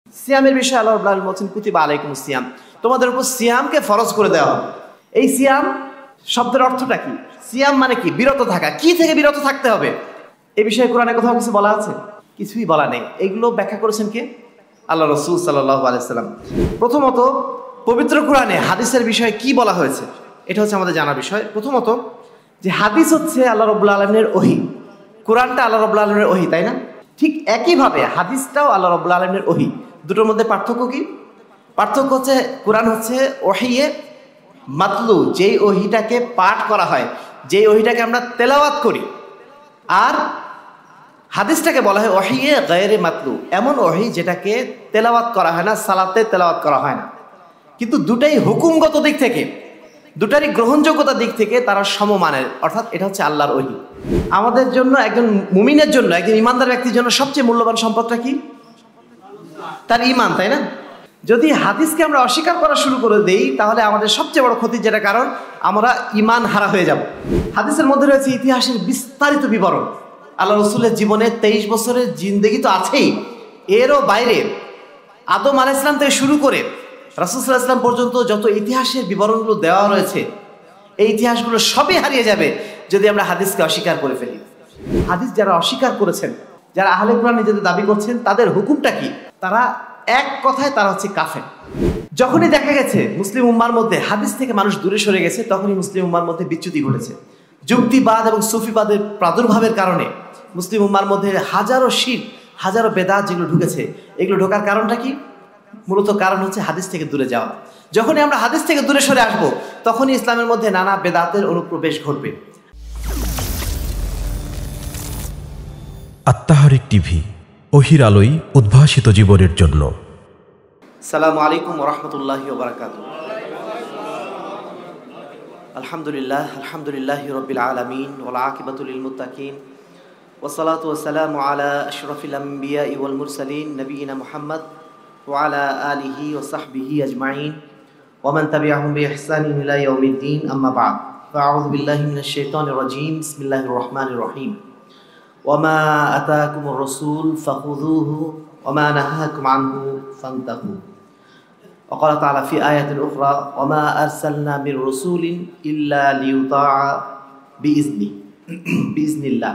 সিয়ামের বিষয়ে আল্লাহ রাব্বুল আলামিন বলেছেন কুতিবা আলাইকুমুস সিয়াম, তোমাদের উপর সিয়ামকে ফরজ করে দেওয়া হবে। এই সিয়াম শব্দের অর্থটা কি? সিয়াম মানে কি? বিরত থাকা। কি থেকে বিরত থাকতে হবে এই বিষয়ে কোরআনে কোথাও কিছু বলা আছে? কিছুই বলা নেই। এগুলো ব্যাখ্যা করেছেন কে? আল্লাহ রাসূল সাল্লাল্লাহু আলাইহি সাল্লাম। প্রথমত পবিত্র কোরআনে হাদিসের বিষয়ে কি বলা হয়েছে এটা হচ্ছে আমাদের জানা বিষয়। প্রথমত যে হাদিস হচ্ছে আল্লাহ রাব্বুল আলামিনের ওহী, কোরআনটা আল্লাহ রাব্বুল আলামিনের ওহী, তাই না? ঠিক একইভাবে হাদিসটাও আল্লাহ রাব্বুল আলামিনের ওহী। দুটোর মধ্যে পার্থক্য কি? পার্থক্য হচ্ছে কোরআন হচ্ছে ওহীয়ে মাতলু, যেই ওহীটাকে পাঠ করা হয়, যেই ওহীটাকে আমরা তেলাওয়াত করি। আর হাদিসটাকে বলা হয় ওহীয়ে গায়রে মাতলু, এমন ওহী যেটাকে তেলাওয়াত করা হয় না, সালাতে তেলাওয়াত করা হয় না। কিন্তু দুটাই হুকুমগত দিক থেকে, দুটারই গ্রহণযোগ্যতার দিক থেকে তারা সমমানের, অর্থাৎ এটা হচ্ছে আল্লাহর ওহী। আমাদের জন্য, একজন মুমিনের জন্য, একজন ইমানদার ব্যক্তির জন্য সবচেয়ে মূল্যবান সম্পদটা কি? তার ঈমান, তাই না? যদি হাদিসকে আমরা অস্বীকার করা শুরু করে দেই তাহলে আমাদের সবচেয়ে বড় ক্ষতির যেটা কারণ, আমরা ঈমান হারা হয়ে যাব। হাদিসের মধ্যে রয়েছে ইতিহাসের বিস্তারিত বিবরণ। আল্লাহ রাসূলের জীবনে 23 বছরের জিন্দেগি তো আছেই, এরও বাইরে আদম আলাইহিস সালাম থেকে শুরু করে রাসূল সাল্লাল্লাহু আলাইহি ওয়াসাল্লাম পর্যন্ত যত ইতিহাসের বিবরণগুলো দেওয়া রয়েছে, এই ইতিহাসগুলো সবই হারিয়ে যাবে যদি আমরা হাদিসকে অস্বীকার করে ফেলি। হাদিস যারা অস্বীকার করেছেন, যারা আহলে কোরআন নিজেদের দাবি করছেন, তাদের হুকুমটা কি? তারা এক কথায় তারা হচ্ছে কাফের। যখনই দেখা গেছে মুসলিম উম্মার মধ্যে হাদিস থেকে মানুষ দূরে সরে গেছে, তখনই মুসলিম উম্মার মধ্যে বিচ্যুতি ঘটেছে। যুক্তিবাদ এবং সুফিবাদের প্রাদুর্ভাবের কারণে মুসলিম উম্মার মধ্যে হাজারো শিরক, হাজারো বেদাত যেগুলো ঢুকেছে, এগুলো ঢোকার কারণটা কি? মূলত কারণ হচ্ছে হাদিস থেকে দূরে যাওয়া। যখনই আমরা হাদিস থেকে দূরে সরে আসবো, তখনই ইসলামের মধ্যে নানা বেদাতের অনুপ্রবেশ ঘটবে। আত্মাহারিক টিভি, ওহির আলোয় উদ্ভাসিত জীবনের জন্য। আসসালামু আলাইকুম ওয়া রাহমাতুল্লাহি ওয়া বারাকাতুহু। আলহামদুলিল্লাহ, আলহামদুলিল্লাহি রাব্বিল আলামিন ওয়াল আকিবাতু লিল মুত্তাকিন ওয়া সালাতু ওয়া সালামু আলা আশরাফিল আমবিয়া ওয়াল মুরসালিন নবিয়িনা মুহাম্মদ ওয়া আলা আলিহি ওয়া সাহবিহি আজমাইন ওয়া মান তাবিআহুম বিইহসানিন ইলা ইয়াউমিদ্দিন, আম্মা বা'দ। ফাআউযু বিল্লাহি মিনাশ শাইতানির রাজীম। বিসমিল্লাহির রহমানির রহিম। ওয়ামা আতাকুমুর রাসূল ফাখুযুহু ওয়ামা নাহাকুম আনহু ফান্তাহু। وقال تعالى في آية أخرى وما أرسلنا من رسول إلا ليطاع بإذن الله।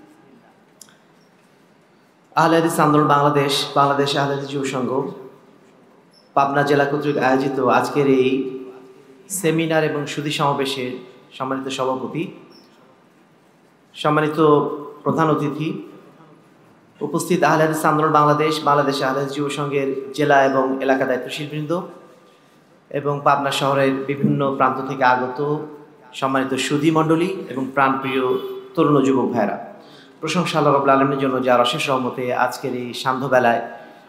আহলে হাদিস আন্দোলন বাংলাদেশ, বাংলাদেশ আহলে হাদিস যুব সংঘ পাবনা জেলা কর্তৃক আয়োজিত আজকের এই সেমিনার এবং সুধী সমাবেশের সম্মানিত সভাপতি, সম্মানিত প্রধান অতিথি, উপস্থিত আহলে হাদিস আন্দোলন বাংলাদেশ, বাংলাদেশ আহলে হাদিস যুব সংঘের জেলা এবং এলাকা দায়িত্বশীলবৃন্দ এবং পাবনা শহরের বিভিন্ন প্রান্ত থেকে আগত সম্মানিত সুধী মণ্ডলী এবং প্রাণপ্রিয় তরুণ যুবক ভাইরা, প্রশংসা আল্লাহ রাব্বুল আলামিনের জন্য, যার অশেষ রহমতে আজকের এই সান্ধ্যবেলায়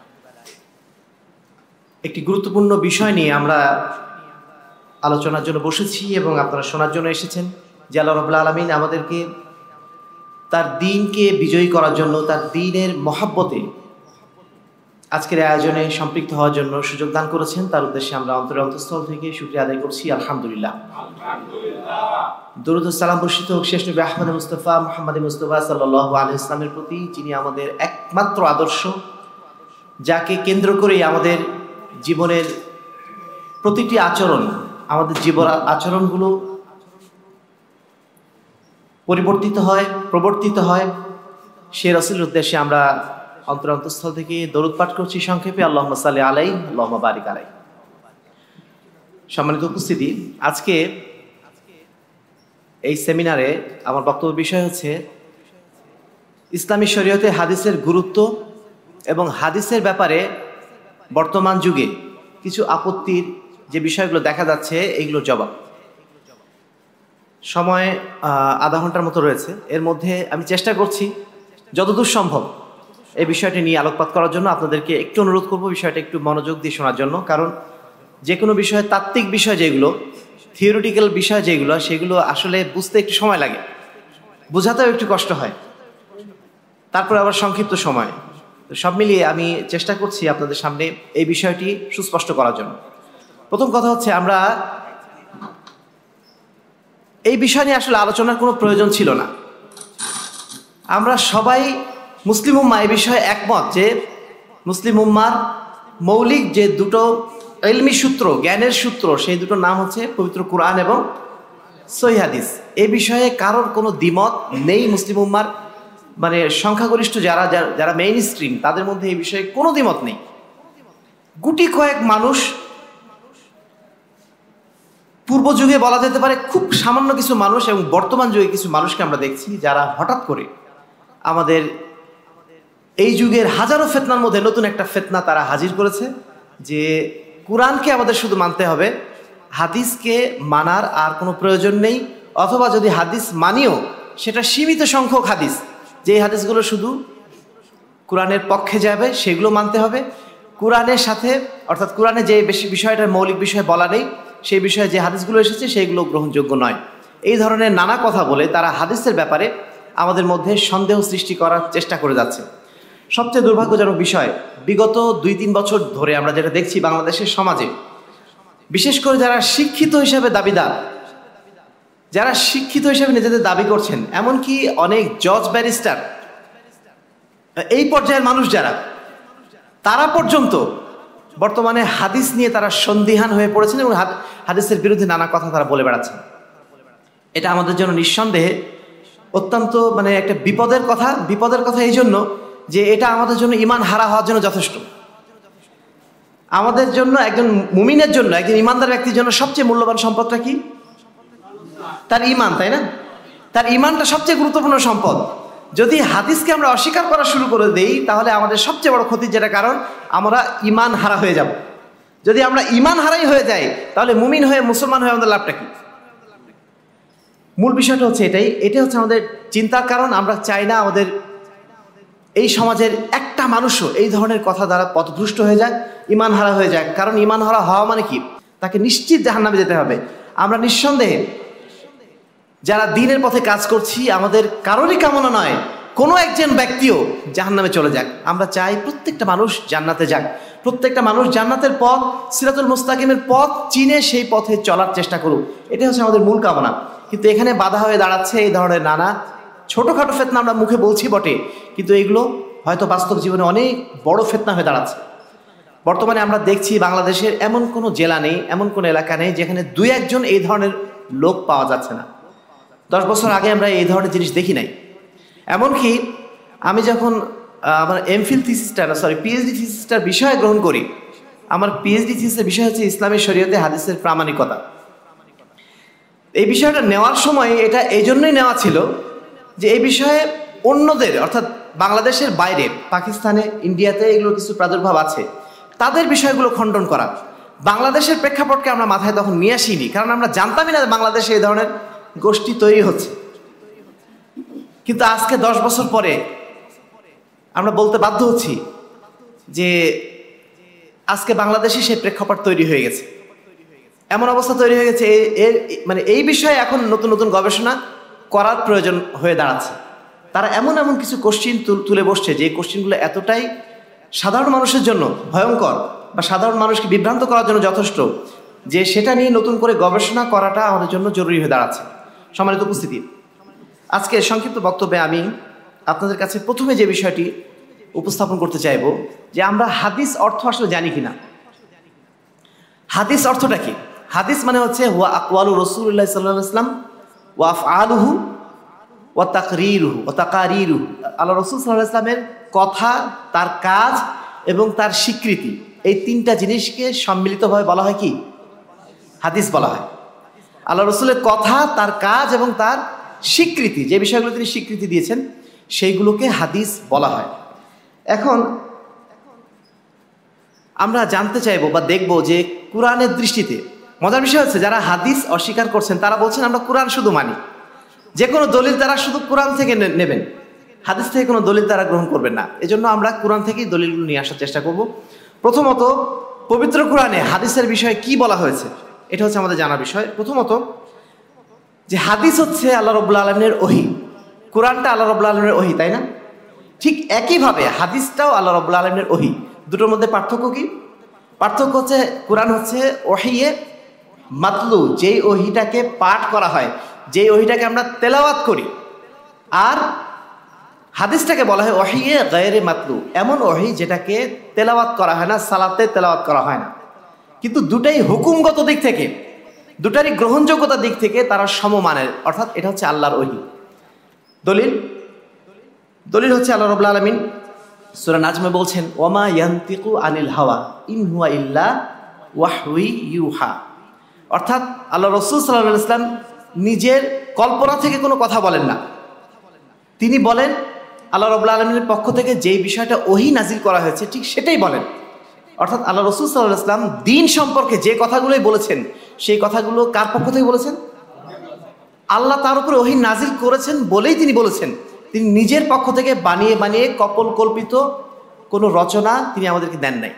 একটি গুরুত্বপূর্ণ বিষয় নিয়ে আমরা আলোচনার জন্য বসেছি এবং আপনারা শোনার জন্য এসেছেন। যে আল্লাহ রাব্বুল আলামিন আমাদেরকে তার দ্বীনকে বিজয়ী করার জন্য, তার দ্বীনের মহাব্বতে আজকের আয়োজনে সম্পৃক্ত হওয়ার জন্য সুযোগ দান করেছেন, তার উদ্দেশ্যে আমরা অন্তরের অন্তঃস্থল থেকে শুকরিয়া আদায় করছি। আলহামদুলিল্লাহ। দরুদ ও সালাম বর্ষিত হোক শেষ নবী আহমদ মুস্তাফা মুহাম্মদ মুস্তাফা সাল্লাল্লাহু আলাইহি ওয়াসাল্লামের প্রতি, যিনি আমাদের একমাত্র আদর্শ, যাকে কেন্দ্র করেই আমাদের জীবনের প্রতিটি আচরণ, আমাদের জীবন আচরণগুলো পরিবর্তিত হয়, প্রবর্তিত হয়। সে রাসূলের উদ্দেশ্যে আমরা অন্তর অন্তঃস্থল থেকে দরুদ পাঠ করছি সংক্ষেপে, আল্লাহুম্মা সাল্লি আলাইহি আল্লাহুম্মা বারিক আলাইহি। সম্মানিত উপস্থিতি, আজকে এই সেমিনারে আমার বক্তব্য বিষয় হচ্ছে ইসলামী শরীয়তে হাদিসের গুরুত্ব এবং হাদিসের ব্যাপারে বর্তমান যুগে কিছু আপত্তির যে বিষয়গুলো দেখা যাচ্ছে, এইগুলোর জবাব। সময় আধা ঘন্টার মতো রয়েছে, এর মধ্যে আমি চেষ্টা করছি যতদূর সম্ভব এই বিষয়টি নিয়ে আলোকপাত করার জন্য। আপনাদেরকে একটু অনুরোধ করব বিষয়টা একটু মনোযোগ দিয়ে শোনার জন্য, কারণ যে কোনো বিষয়ে তাত্ত্বিক বিষয় যেগুলো, থিওরিটিক্যাল বিষয় যেগুলো, সেগুলো আসলে বুঝতে একটু সময় লাগে, বোঝাতেও একটু কষ্ট হয়, তারপরে আবার সংক্ষিপ্ত সময়। তো সব মিলিয়ে আমি চেষ্টা করছি আপনাদের সামনে এই বিষয়টি সুস্পষ্ট করার জন্য। প্রথম কথা হচ্ছে, আমরা এই বিষয় নিয়ে আসলে আলোচনার কোনো প্রয়োজন ছিল না। আমরা সবাই মুসলিম উম্মাহ এই বিষয়ে একমত যে মুসলিম উম্মার মৌলিক যে দুটো ইলমি সূত্র, জ্ঞানের সূত্র, সেই দুটোর নাম হচ্ছে পবিত্র কুরআন এবং সহিহ হাদিস। এই বিষয়ে কারোর কোনো দ্বিমত নেই। মুসলিম উম্মার মানে সংখ্যাগরিষ্ঠ যারা যারা মেইন স্ট্রিম, তাদের মধ্যে এই বিষয়ে কোনো দ্বিমত নেই। গুটি কয়েক মানুষ, পূর্ব যুগে বলা যেতে পারে খুব সামান্য কিছু মানুষ, এবং বর্তমান যুগে কিছু মানুষকে আমরা দেখছি যারা হঠাৎ করে আমাদের এই যুগের হাজারো ফিতনার মধ্যে নতুন একটা ফিতনা তারা হাজির করেছে, যে কুরআনকে আমাদের শুধু মানতে হবে, হাদিসকে মানার আর কোনো প্রয়োজন নেই, অথবা যদি হাদিস মানিও সেটা সীমিত সংখ্যক হাদিস, যে হাদিসগুলো শুধু কুরআনের পক্ষে যাবে সেগুলো মানতে হবে। কুরআনের সাথে, অর্থাৎ কোরআনে যে বেশি বিষয়টার মৌলিক বিষয় বলা নেই, সেই বিষয়ে যে হাদিসগুলো এসেছে সেইগুলো গ্রহণযোগ্য নয়। এই ধরনের নানা কথা বলে তারা হাদিসের ব্যাপারে আমাদের মধ্যে সন্দেহ সৃষ্টি করার চেষ্টা করে যাচ্ছে। সবচেয়ে দুর্ভাগ্যজনক বিষয়, বিগত 2-3 বছর ধরে আমরা যেটা দেখছি বাংলাদেশের সমাজে, বিশেষ করে যারা শিক্ষিত হিসেবে দাবিদার, যারা শিক্ষিত হিসেবে নিজেদের দাবি করছেন, এমনকি অনেক জজ, ব্যারিস্টার, এই পর্যায়ের মানুষ যারা, তারা পর্যন্ত বর্তমানে হাদিস নিয়ে তারা সন্দিহান হয়ে পড়েছেন এবং হাদিসের বিরুদ্ধে নানা কথা তারা বলে বেড়াচ্ছেন। এটা আমাদের জন্য নিঃসন্দেহে অত্যন্ত মানে একটা বিপদের কথা। বিপদের কথা এই জন্য যে এটা আমাদের জন্য ঈমান হারা হওয়ার জন্য যথেষ্ট। আমাদের জন্য, একজন মুমিনের জন্য, একজন ঈমানদার ব্যক্তির জন্য সবচেয়ে মূল্যবান সম্পদটা কি? তার ঈমান, তাই না? তার ঈমানটা সবচেয়ে গুরুত্বপূর্ণ সম্পদ। যদি হাদিসকে আমরা অস্বীকার করা শুরু করে দেই, তাহলে আমাদের সবচেয়ে বড় ক্ষতির যেটা কারণ, আমরা ঈমান হারা হয়ে যাব। যদি আমরা ঈমান হারাই হয়ে যাই, তাহলে মুমিন হয়ে, মুসলমান হয়ে আমাদের লাভটা কি? মূল বিষয়টা হচ্ছে এটাই হচ্ছে আমাদের চিন্তার কারণ। আমরা চাই না আমাদের এই সমাজের একটা মানুষও এই ধরনের কথা দ্বারা পথভ্রষ্ট হয়ে যায়, ঈমান হারা হয়ে যায়। কারণ ঈমান হারা হওয়া মানে কি? তাকে নিশ্চিত জাহান্নামে যেতে হবে। আমরা নিঃসন্দেহে যারা দ্বীনের পথে কাজ করছি, আমাদের কারোরই কামনা নয় কোনো একজন ব্যক্তিও জাহান্নামে চলে যাক। আমরা চাই প্রত্যেকটা মানুষ জান্নাতে যাক, প্রত্যেকটা মানুষ জান্নাতের পথ, সিরাতুল মুস্তাকিমের পথ চিনে সেই পথে চলার চেষ্টা করুক। এটাই হচ্ছে আমাদের মূল কামনা। কিন্তু এখানে বাধা হয়ে দাঁড়াচ্ছে এই ধরনের নানা ছোটোখাটো ফিতনা। আমরা মুখে বলছি বটে, কিন্তু এগুলো হয়তো বাস্তব জীবনে অনেক বড় ফিতনা হয়ে দাঁড়াচ্ছে। বর্তমানে আমরা দেখছি বাংলাদেশের এমন কোনো জেলা নেই, এমন কোনো এলাকা নেই যেখানে 2-1 জন এই ধরনের লোক পাওয়া যাচ্ছে না। 10 বছর আগে আমরা এই ধরনের জিনিস দেখি নাই। এমনকি আমি যখন আমার পিএইচডি থিসিসটার বিষয় গ্রহণ করি, আমার পিএইচডি থিসিসের বিষয় হচ্ছে ইসলামী শরীয়তে হাদিসের প্রামাণিকতা। এই বিষয়টা নেওয়ার সময় এটা এই জন্যই নেওয়া ছিল যে এই বিষয়ে অন্যদের, অর্থাৎ বাংলাদেশের বাইরে, পাকিস্তানে, ইন্ডিয়াতে এগুলো কিছু প্রাদুর্ভাব আছে, তাদের বিষয়গুলো খণ্ডন করা। বাংলাদেশের প্রেক্ষাপটকে আমরা মাথায় তখন নিয়ে আসিনি, কারণ আমরা জানতামই না বাংলাদেশে এই ধরনের গোষ্ঠী তৈরি হচ্ছে। কিন্তু আজকে 10 বছর পরে আমরা বলতে বাধ্য হচ্ছি যে আজকে বাংলাদেশে সেই প্রেক্ষাপট তৈরি হয়ে গেছে, এমন অবস্থা তৈরি হয়ে গেছে। মানে এই বিষয়ে এখন নতুন নতুন গবেষণা করার প্রয়োজন হয়ে দাঁড়াচ্ছে। তারা এমন এমন কিছু কোশ্চিন তুলে বসছে, যে কোশ্চিনগুলো এতটাই সাধারণ মানুষের জন্য ভয়ঙ্কর বা সাধারণ মানুষকে বিভ্রান্ত করার জন্য যথেষ্ট, যে সেটা নিয়ে নতুন করে গবেষণা করাটা আমাদের জন্য জরুরি হয়ে দাঁড়াচ্ছে। সম্মানিত উপস্থিতি, আজকে সংক্ষিপ্ত বক্তব্যে আমি আপনাদের কাছে প্রথমে যে বিষয়টি উপস্থাপন করতে চাইব, যে আমরা হাদিস অর্থ আসলে জানি কিনা। হাদিস অর্থটা কি? হাদিস মানে হচ্ছে হুয়া আকওয়ালু রাসূলুল্লাহ সাল্লাল্লাহু আলাইহি ওয়াসাল্লাম ওয়া আফআলুহু ওয়া তাকরিরুহু ওয়া তাকারিরুহু। আল্লাহ রাসূল সাল্লাল্লাহু আলাইহি ওয়াসাল্লামের কথা, তার কাজ এবং তার স্বীকৃতি, এই 3টা জিনিসকে সম্মিলিতভাবে বলা হয় কি? হাদিস বলা হয়। আল্লাহ রাসূলের কথা, তার কাজ এবং তার স্বীকৃতি, যে বিষয়গুলো তিনি স্বীকৃতি দিয়েছেন, সেইগুলোকে হাদিস বলা হয়। এখন আমরা জানতে চাইবো বা দেখবো যে কুরআনের দৃষ্টিতে, মজার বিষয় হচ্ছে যারা হাদিস অস্বীকার করছেন তারা বলছেন আমরা কুরআন শুধু মানি, যে কোনো দলিল তারা শুধু কুরআন থেকে নেবেন, হাদিস থেকে কোনো দলিল তারা গ্রহণ করবেন না। এজন্য আমরা কুরআন থেকেই দলিলগুলো নিয়ে আসার চেষ্টা করব। প্রথমত, পবিত্র কুরআনে হাদিসের বিষয়ে কি বলা হয়েছে, এটা হচ্ছে আমাদের জানা বিষয়। প্রথমত, যে হাদিস হচ্ছে আল্লাহ রাব্বুল আলামিনের ওহী, কুরআনটা আল্লাহ রাব্বুল আলামিনের ওহী, তাই না? ঠিক একইভাবে হাদিসটাও আল্লাহ রাব্বুল আলামিনের ওহী। দুটোর মধ্যে পার্থক্য কি? পার্থক্য হচ্ছে কুরআন হচ্ছে ওহীয়ে মাতলু, যেই ওহীটাকে পাঠ করা হয়, যেই ওহীটাকে আমরা তেলাওয়াত করি। আর হাদিসটাকে বলা হয় ওহিয়ে গায়রে মাতলু, এমন ওহি যেটাকে তেলাওয়াত করা হয় না, সালাতে তেলাওয়াত করা হয় না, কিন্তু দুটাই হুকুমগত দিক থেকে, দুটারই গ্রহণযোগ্যতার দিক থেকে তারা সমমানের, অর্থাৎ এটা হচ্ছে আল্লাহর ওহি। দলিল হচ্ছে আল্লাহ রাব্বুল আলামিন সূরা নাজমে বলছেন ওমা ইয়ানতিকু আনিল হাওয়া ইন হুয়া ইল্লা ওয়াহয়ু ইউহা, অর্থাৎ আল্লাহ রাসূল সাল্লাল্লাহু আলাইহি ওয়াসাল্লাম নিজের কল্পনা থেকে কোনো কথা বলেন না, তিনি বলেন আল্লাহ রাব্বুল আলামিনের পক্ষ থেকে যেই বিষয়টা ওহী নাজিল করা হয়েছে ঠিক সেটাই বলেন। অর্থাৎ আল্লাহ রাসূল সাল্লাল্লাহু আলাইহি ওয়াসাল্লাম দ্বীন সম্পর্কে যে কথাগুলোই বলেছেন সেই কথাগুলো কার পক্ষ থেকে বলেছেন? আল্লাহ তার উপরে ওহী নাজিল করেছেন বলেই তিনি বলেছেন। তিনি নিজের পক্ষ থেকে বানিয়ে বানিয়ে কল্পিত কোনো রচনা তিনি আমাদেরকে দেন নাই।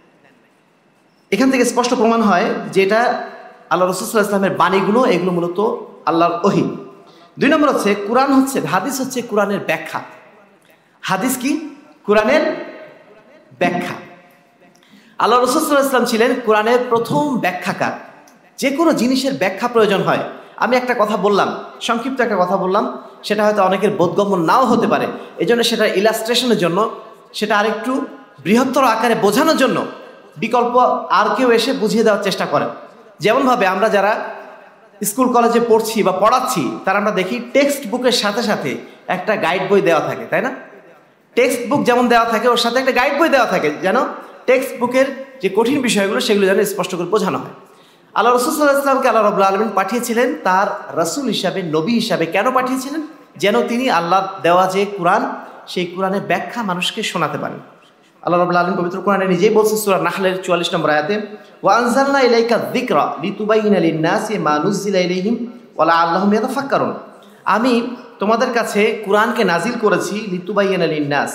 এখান থেকে স্পষ্ট প্রমাণ হয় যে এটা আল্লাহ রাসূল সাল্লাল্লাহু আলাইহি ওয়াসাল্লামের বাণীগুলো, এগুলো মূলত আল্লাহর ওহী। 2 নম্বর হচ্ছে কুরআন হচ্ছে, হাদিস হচ্ছে কুরআনের ব্যাখ্যা। হাদিস কি? কুরআনের ব্যাখ্যা। আল্লাহ রাসূল সাল্লাল্লাহু আলাইহি ওয়াসাল্লাম ছিলেন কুরআনের প্রথম ব্যাখ্যাকার। যে কোনো জিনিসের ব্যাখ্যা প্রয়োজন হয়, আমি একটা কথা বললাম, সংক্ষিপ্ত একটা কথা বললাম, সেটা হয়তো অনেকের বোধগম্য নাও হতে পারে, এই জন্য সেটা ইলাস্ট্রেশনের জন্য, সেটা আরেকটু বৃহত্তর আকারে বোঝানোর জন্য বিকল্প আর কেউ এসে বুঝিয়ে দেওয়ার চেষ্টা করেন। যেমনভাবে আমরা যারা স্কুল কলেজে পড়ছি বা পড়াচ্ছি, তারা আমরা দেখি টেক্সট বুকের সাথে সাথে একটা গাইড বই দেওয়া থাকে, তাই না? টেক্সট বুক যেমন দেওয়া থাকে, ওর সাথে একটা গাইড বই দেওয়া থাকে, যেন টেক্সট বুকের যে কঠিন বিষয়গুলো সেগুলো যেন স্পষ্ট করে বোঝানো হয়। আল্লাহ রাসূল সাল্লাল্লাহু আলাইহি ওয়াসাল্লামকে আল্লাহ রাব্বুল আলামিন পাঠিয়েছিলেন তার রাসূল হিসাবে, নবী হিসাবে। কেন পাঠিয়েছিলেন? যেন তিনি আল্লাহ দেওয়া যে কুরআন, সেই কুরআনের ব্যাখ্যা মানুষকে শোনাতে পারেন। আল্লাহ রাব্বুল আলামিন পবিত্র কুরআনে নিজেই বলছেন সূরা নাহলের 44 নম্বর আয়াতে, ওয়া আনজালনা ইলাইকা যিকরা লিতুবাইয়িনা লিন-নাসি মা নুযিলা ইলাইহিম ওয়া লাআল্লাহুম ইয়াতাফাক্কারুন। আমি তোমাদের কাছে কুরআনকে নাজিল করেছি লিতুবাইয়িনা লিন-নাস,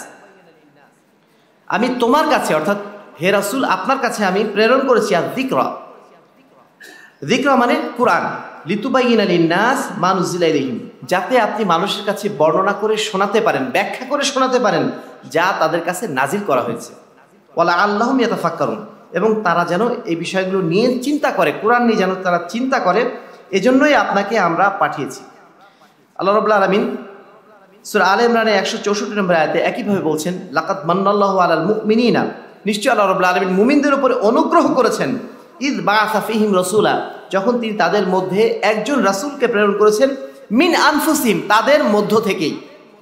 আমি তোমার কাছে, অর্থাৎ হে রাসূল আপনার কাছে আমি প্রেরণ করেছি আর যিকরা, যিকরা মানে কুরআন, লিতুবাইয়িনা লিন-নাস মা নুযিলা ইলাইহিম, যাতে আপনি মানুষের কাছে বর্ণনা করে শোনাতে পারেন, ব্যাখ্যা করে শোনাতে পারেন যা তাদের কাছে নাজিল করা হয়েছে। ওয়া লাআল্লাহুম ইয়াতাফাক্কারুন, এবং তারা যেন এই বিষয়গুলো নিয়ে চিন্তা করে, কোরআন নিয়ে যেন তারা চিন্তা করে, এজন্যই আপনাকে আমরা পাঠিয়েছি। আল্লাহ রাব্বুল আলামিন সূরা আলে ইমরানের 164 নম্বর আয়াতে একইভাবে বলছেন, লাকাদ মান্নাল্লাহু আলাল মুমিনিনা, নিশ্চয় আল্লাহ রাব্বুল আলামিন মুমিনদের উপরে অনুগ্রহ করেছেন, ইয বাআসা ফীহিম রাসূলা, যখন তিনি তাদের মধ্যে একজন রাসূলকে প্রেরণ করেছেন, মিন আনফুসিহিম, তাদের মধ্য থেকেই,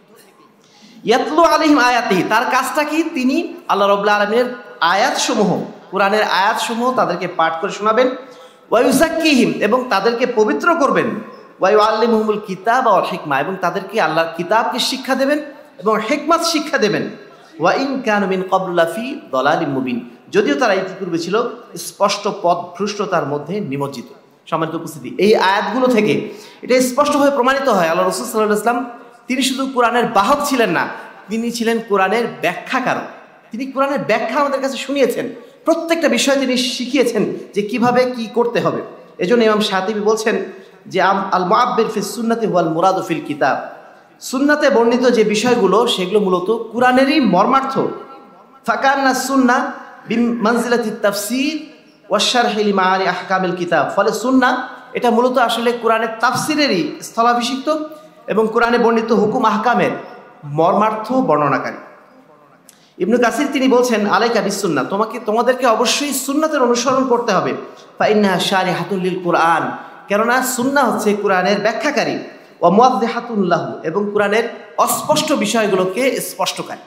ইয়াতলু আলাইহিম আয়াতিহি, তার কাজটা কি? তিনি আল্লাহ রাব্বুল আলামিনের আয়াতসমূহ, কুরআনের আয়াতসমূহ তাদেরকে পাঠ করে শোনাবেন, ওয়া ইউযাক্কিহিম, এবং তাদেরকে পবিত্র করবেন, ওয়া ইউআল্লিমুহুমুল কিতাবা ওয়াল হিকমা, এবং তাদেরকে আল্লাহর কিতাবকে শিক্ষা দেবেন এবং হিকমত শিক্ষা দেবেন, ওয়া ইন কানু মিন ক্বাবলু লাফি দালালিম মুবিন, যদিও তারা ইতিপূর্বে ছিল স্পষ্ট পথভ্রষ্টতার মধ্যে নিমজ্জিত। সম্মানিত উপস্থিতি, এই আয়াতগুলো থেকে এটা স্পষ্টভাবে প্রমাণিত হয় আল্লাহ রাসূল সাল্লাল্লাহু আলাইহি ওয়াসাল্লাম তিনি শুধু কোরআনের বাহক ছিলেন না, তিনি ছিলেন কোরআনের ব্যাখ্যাকারক। তিনি কোরআনের ব্যাখ্যা আমাদের কাছে শুনিয়েছেন, প্রত্যেকটা বিষয় তিনি শিখিয়েছেন যে কিভাবে কি করতে হবে। এজন্য ইমাম শাতিবী বলছেন যে আল মুআব্বির ফিস সুন্নাতি ওয়াল মুরাদু ফিল কিতাব, সুন্নাতে বর্ণিত যে বিষয়গুলো সেগুলো মূলত কোরআনেরই মর্মার্থ। ফাকান্না সুন্নাহ বিমানজিলাতিত তাফসীর ওয়াশ শারহি লিমাআনি আহকামিল কিতাব, ফলে সুন্নাহ এটা মূলত আসলে কোরআনের তাফসীরেরই স্থলাভিষিক্ত এবং কোরআনে বর্ণিত হুকুম আহকামের মর্মার্থ বর্ণনাকারী। ইবনে কাসির তিনি বলছেন, আলাইকা বিসুন্নাহ, তোমাদেরকে অবশ্যই সুন্নাতের অনুসরণ করতে হবে। ফাইন্নাহা শারিহাতুল লিল কুরআন, কেননা সুন্নাহ হচ্ছে কোরআনের ব্যাখ্যাকারী, ওয়া মুওয়াদ্দিহাতুন লাহু, এবং কোরআনের অস্পষ্ট বিষয়গুলোকে স্পষ্টকারী।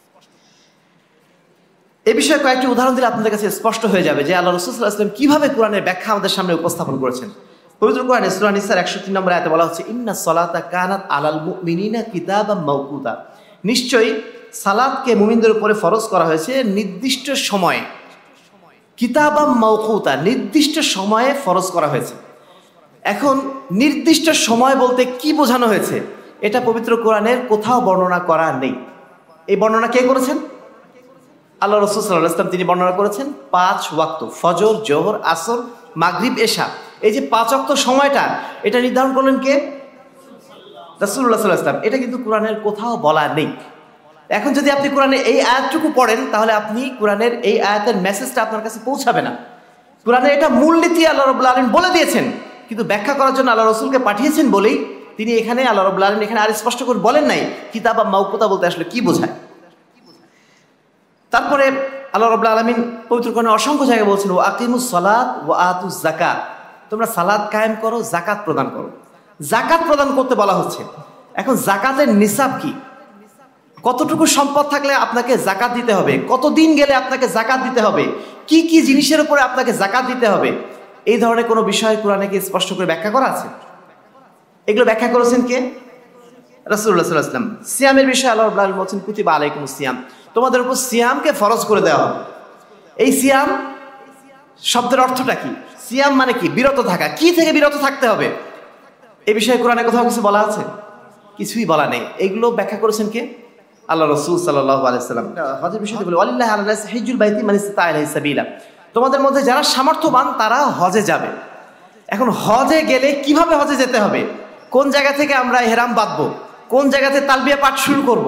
এই বিষয়ে কয়েকটি উদাহরণ দিলে আপনাদের কাছে স্পষ্ট হয়ে যাবে যে আল্লাহ রাসূল সাল্লাল্লাহু আলাইহি ওয়াসাল্লাম কিভাবে কোরআনের ব্যাখ্যা আমাদের সামনে উপস্থাপন করেছেন। পবিত্র কোরআনে সূরা নিসার 103 নম্বর আয়াতে বলা হচ্ছে, ইন্নাস সালাতা কানাত আলাল মুমিনিনা কিতাবাম মাওকুতা, নিশ্চয়ই সালাতকে মুমিনদের উপরে ফরজ করা হয়েছে নির্দিষ্ট সময়ে, কিতাবাম মাওকুতা, নির্দিষ্ট সময়ে ফরজ করা হয়েছে। এখন নির্দিষ্ট সময় বলতে কি বোঝানো হয়েছে এটা পবিত্র কোরআনের কোথাও বর্ণনা করা নেই। এই বর্ণনা কে করেছেন? আল্লাহ রাসূল সাল্লাল্লাহু আলাইহি ওয়াসাল্লাম তিনি বর্ণনা করেছেন 5 ওয়াক্ত, ফজর, জোহর, আসর, মাগরিব, এশা, এই যে 5 ওয়াক্ত সময়টা এটা নির্ধারণ করলেন কে? রাসূলুল্লাহ সাল্লাল্লাহু আলাইহি ওয়াসাল্লাম। এটা কিন্তু কোরআনের কোথাও বলা নেই। এখন যদি আপনি কোরআনে এই আয়াতটুকু পড়েন তাহলে আপনি কোরআনের এই আয়াতের মেসেজটা আপনার কাছে পৌঁছাবে না। কোরআনে এটা মূলনীতি আল্লাহ রাব্বুল আলামিন বলে দিয়েছেন, কিন্তু ব্যাখ্যা করার জন্য আল্লাহ রাসূলকে পাঠিয়েছেন বলেই তিনি এখানে আল্লাহ রাব্বুল আলামিন এখানে আর স্পষ্ট করে বলেন নাই কিতাবা মাওকুতা বলতে আসলে কি বোঝায়। তারপরে আল্লাহ রাব্বুল আলামিন পবিত্র কোরআনে অসংখ্য জায়গায় বলছেন ওয়া আকিমুস সালাত ওয়া আতুজ যাকাত, তোমরা সালাত কায়েম করো, যাকাত প্রদান করো। যাকাত প্রদান করতে বলা হচ্ছে। এখন যাকাতের নিসাব কি, কতটুকু সম্পদ থাকলে আপনাকে যাকাত দিতে হবে, কতদিন গেলে আপনাকে যাকাত দিতে হবে, কি কি জিনিসের উপরে আপনাকে যাকাত দিতে হবে, এই ধরনের কোনো বিষয় কোরআনে কি স্পষ্ট করে ব্যাখ্যা করা আছে? এগুলো ব্যাখ্যা করেছেন কে? রাসূলুল্লাহ সাল্লাল্লাহু আলাইহি ওয়াসাল্লাম। সিয়ামের বিষয়ে আল্লাহ রাব্বুল আলামিন বলেছেন কুতিবা আলাইকুমুস সিয়াম, তোমাদের উপর সিয়ামকে ফরজ করে দেওয়া হবে। এই সিয়াম শব্দের অর্থটা কি? সিয়াম মানে কি? বিরত থাকা। কি থেকে বিরত থাকতে হবে এই বিষয়ে কোরআনে কোথাও কিছু বলা আছে? কিছুই বলা নেই। এগুলো ব্যাখ্যা করেছেন কে? আল্লাহ রাসূল সাল্লাল্লাহু আলাইহি ওয়াসাল্লাম। হজের বিষয়টি বলে ওয়ালিল্লাহি আলাল নাসি হিজ্জুল বাইতি মান ইসতাতা ইলাইহি সাবিলা, তোমাদের মধ্যে যারা সামর্থ্যবান তারা হজে যাবে। এখন হজে গেলে কিভাবে হজে যেতে হবে, কোন জায়গা থেকে আমরা ইহরাম বাঁধবো, কোন জায়গাতে তালবিয়া পাঠ শুরু করব,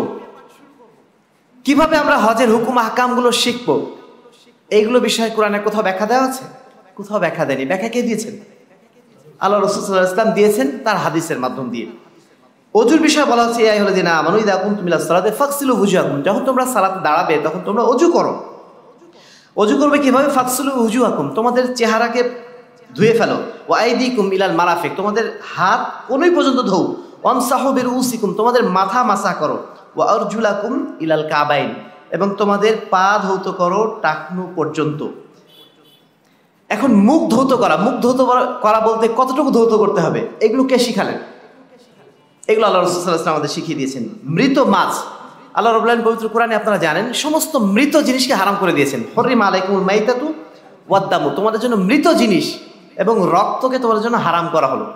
কিভাবে আমরা হজের হুকুম আহকামগুলো শিখব, এইগুলো বিষয়ে কোরআনে কোথাও ব্যাখ্যা দেওয়া আছে? কোথাও ব্যাখ্যা দেয়নি। ব্যাখ্যা কে দিয়েছেন? আল্লাহ রাসূল সাল্লাল্লাহু আলাইহি ওয়াসাল্লাম দিয়েছেন তার হাদিসের মাধ্যম দিয়ে। অজুর বিষয়ে বলা হচ্ছে ইয়া আইয়ুহাল্লাযীনা আমানু ইযা কুমতুম ইলাস সালাতি ফাগসিলু ওজুহাকুম, যখন তোমরা সালাতে দাঁড়াবে তখন তোমরা অজু করো। অজু করবে কিভাবে? ফাগসিলু ওজুহাকুম, তোমাদের চেহারাকে ধুয়ে ফেলো। ওয়া আইদিকুম ইলাল মারাফিক, তোমাদের হাত কোনই পর্যন্ত ধোও। ওয়ামসাহু বিরুসিকুম, তোমাদের মাথা মাসাহ করো। ওয়া আরজুলাকুম ইলাল কাবাইন, এবং তোমাদের পা ধৌত করো টাকনু পর্যন্ত। এখন মুখ ধৌত করা, মুখ ধৌত করা বলতে কতটুকু ধৌত করতে হবে এগুলো কে শিখালেন? এগুলো আল্লাহ রাসূল সাল্লাল্লাহু আলাইহি ওয়াসাল্লাম আমাদের শিখিয়ে দিয়েছেন। মৃত মাছ, আল্লাহ রাব্বুল আলামিন পবিত্র কোরআনে আপনারা জানেন সমস্ত মৃত জিনিসকে হারাম করে দিয়েছেন। হুররিমা আলাইকুমুল মাইতাতু ওয়াদ-দামু, তোমাদের জন্য মৃত জিনিস এবং রক্তকে তোমাদের জন্য হারাম করা হলো।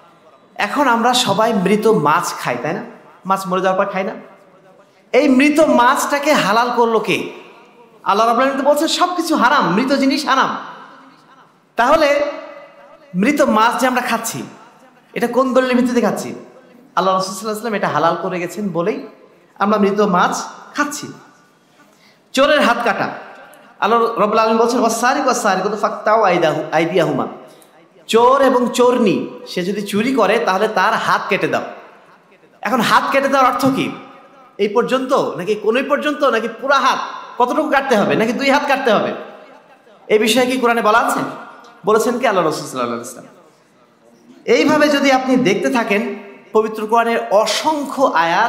এখন আমরা সবাই মৃত মাছ খাই, তাই না? মাছ মরে যাওয়ার পর খাই না? এই মৃত মাছটাকে হালাল করলো কে? আল্লাহ রাব্বুল আলামিন তো বলছেন সবকিছু হারাম, মৃত জিনিস হারাম। তাহলে মৃত মাছ যে আমরা খাচ্ছি এটা কোন দলিলের ভিত্তিতে খাচ্ছি? আল্লাহ রাসূল সাল্লাল্লাহু আলাইহি ওয়াসাল্লাম এটা হালাল করে গেছেন বলেই আমরা মৃত মাছ খাচ্ছি। চোরের হাত কাটা, আল্লাহ রাব্বুল আলামিন বলছেন ওয়াস-সারিকু ওয়াস-সারিকাতু ফাকতাউ আইদিয়াহুমা, চোর এবং চোরনি সে যদি চুরি করে তাহলে তার হাত কেটে দাও। এখন হাত কেটে দেওয়ার অর্থ কি? এই পর্যন্ত নাকি কোনই পর্যন্ত, নাকি পুরা হাত? কতটুকু কাটতে হবে, নাকি 2 হাত কাটতে হবে? এই বিষয়ে কি কোরআনে বলা আছে? বলেছেন কি? আল্লাহ রাসূল সাল্লাল্লাহু আলাইহি ওয়াসাল্লাম। এইভাবে যদি আপনি দেখতে থাকেন পবিত্র কোরআনের অসংখ্য আয়াত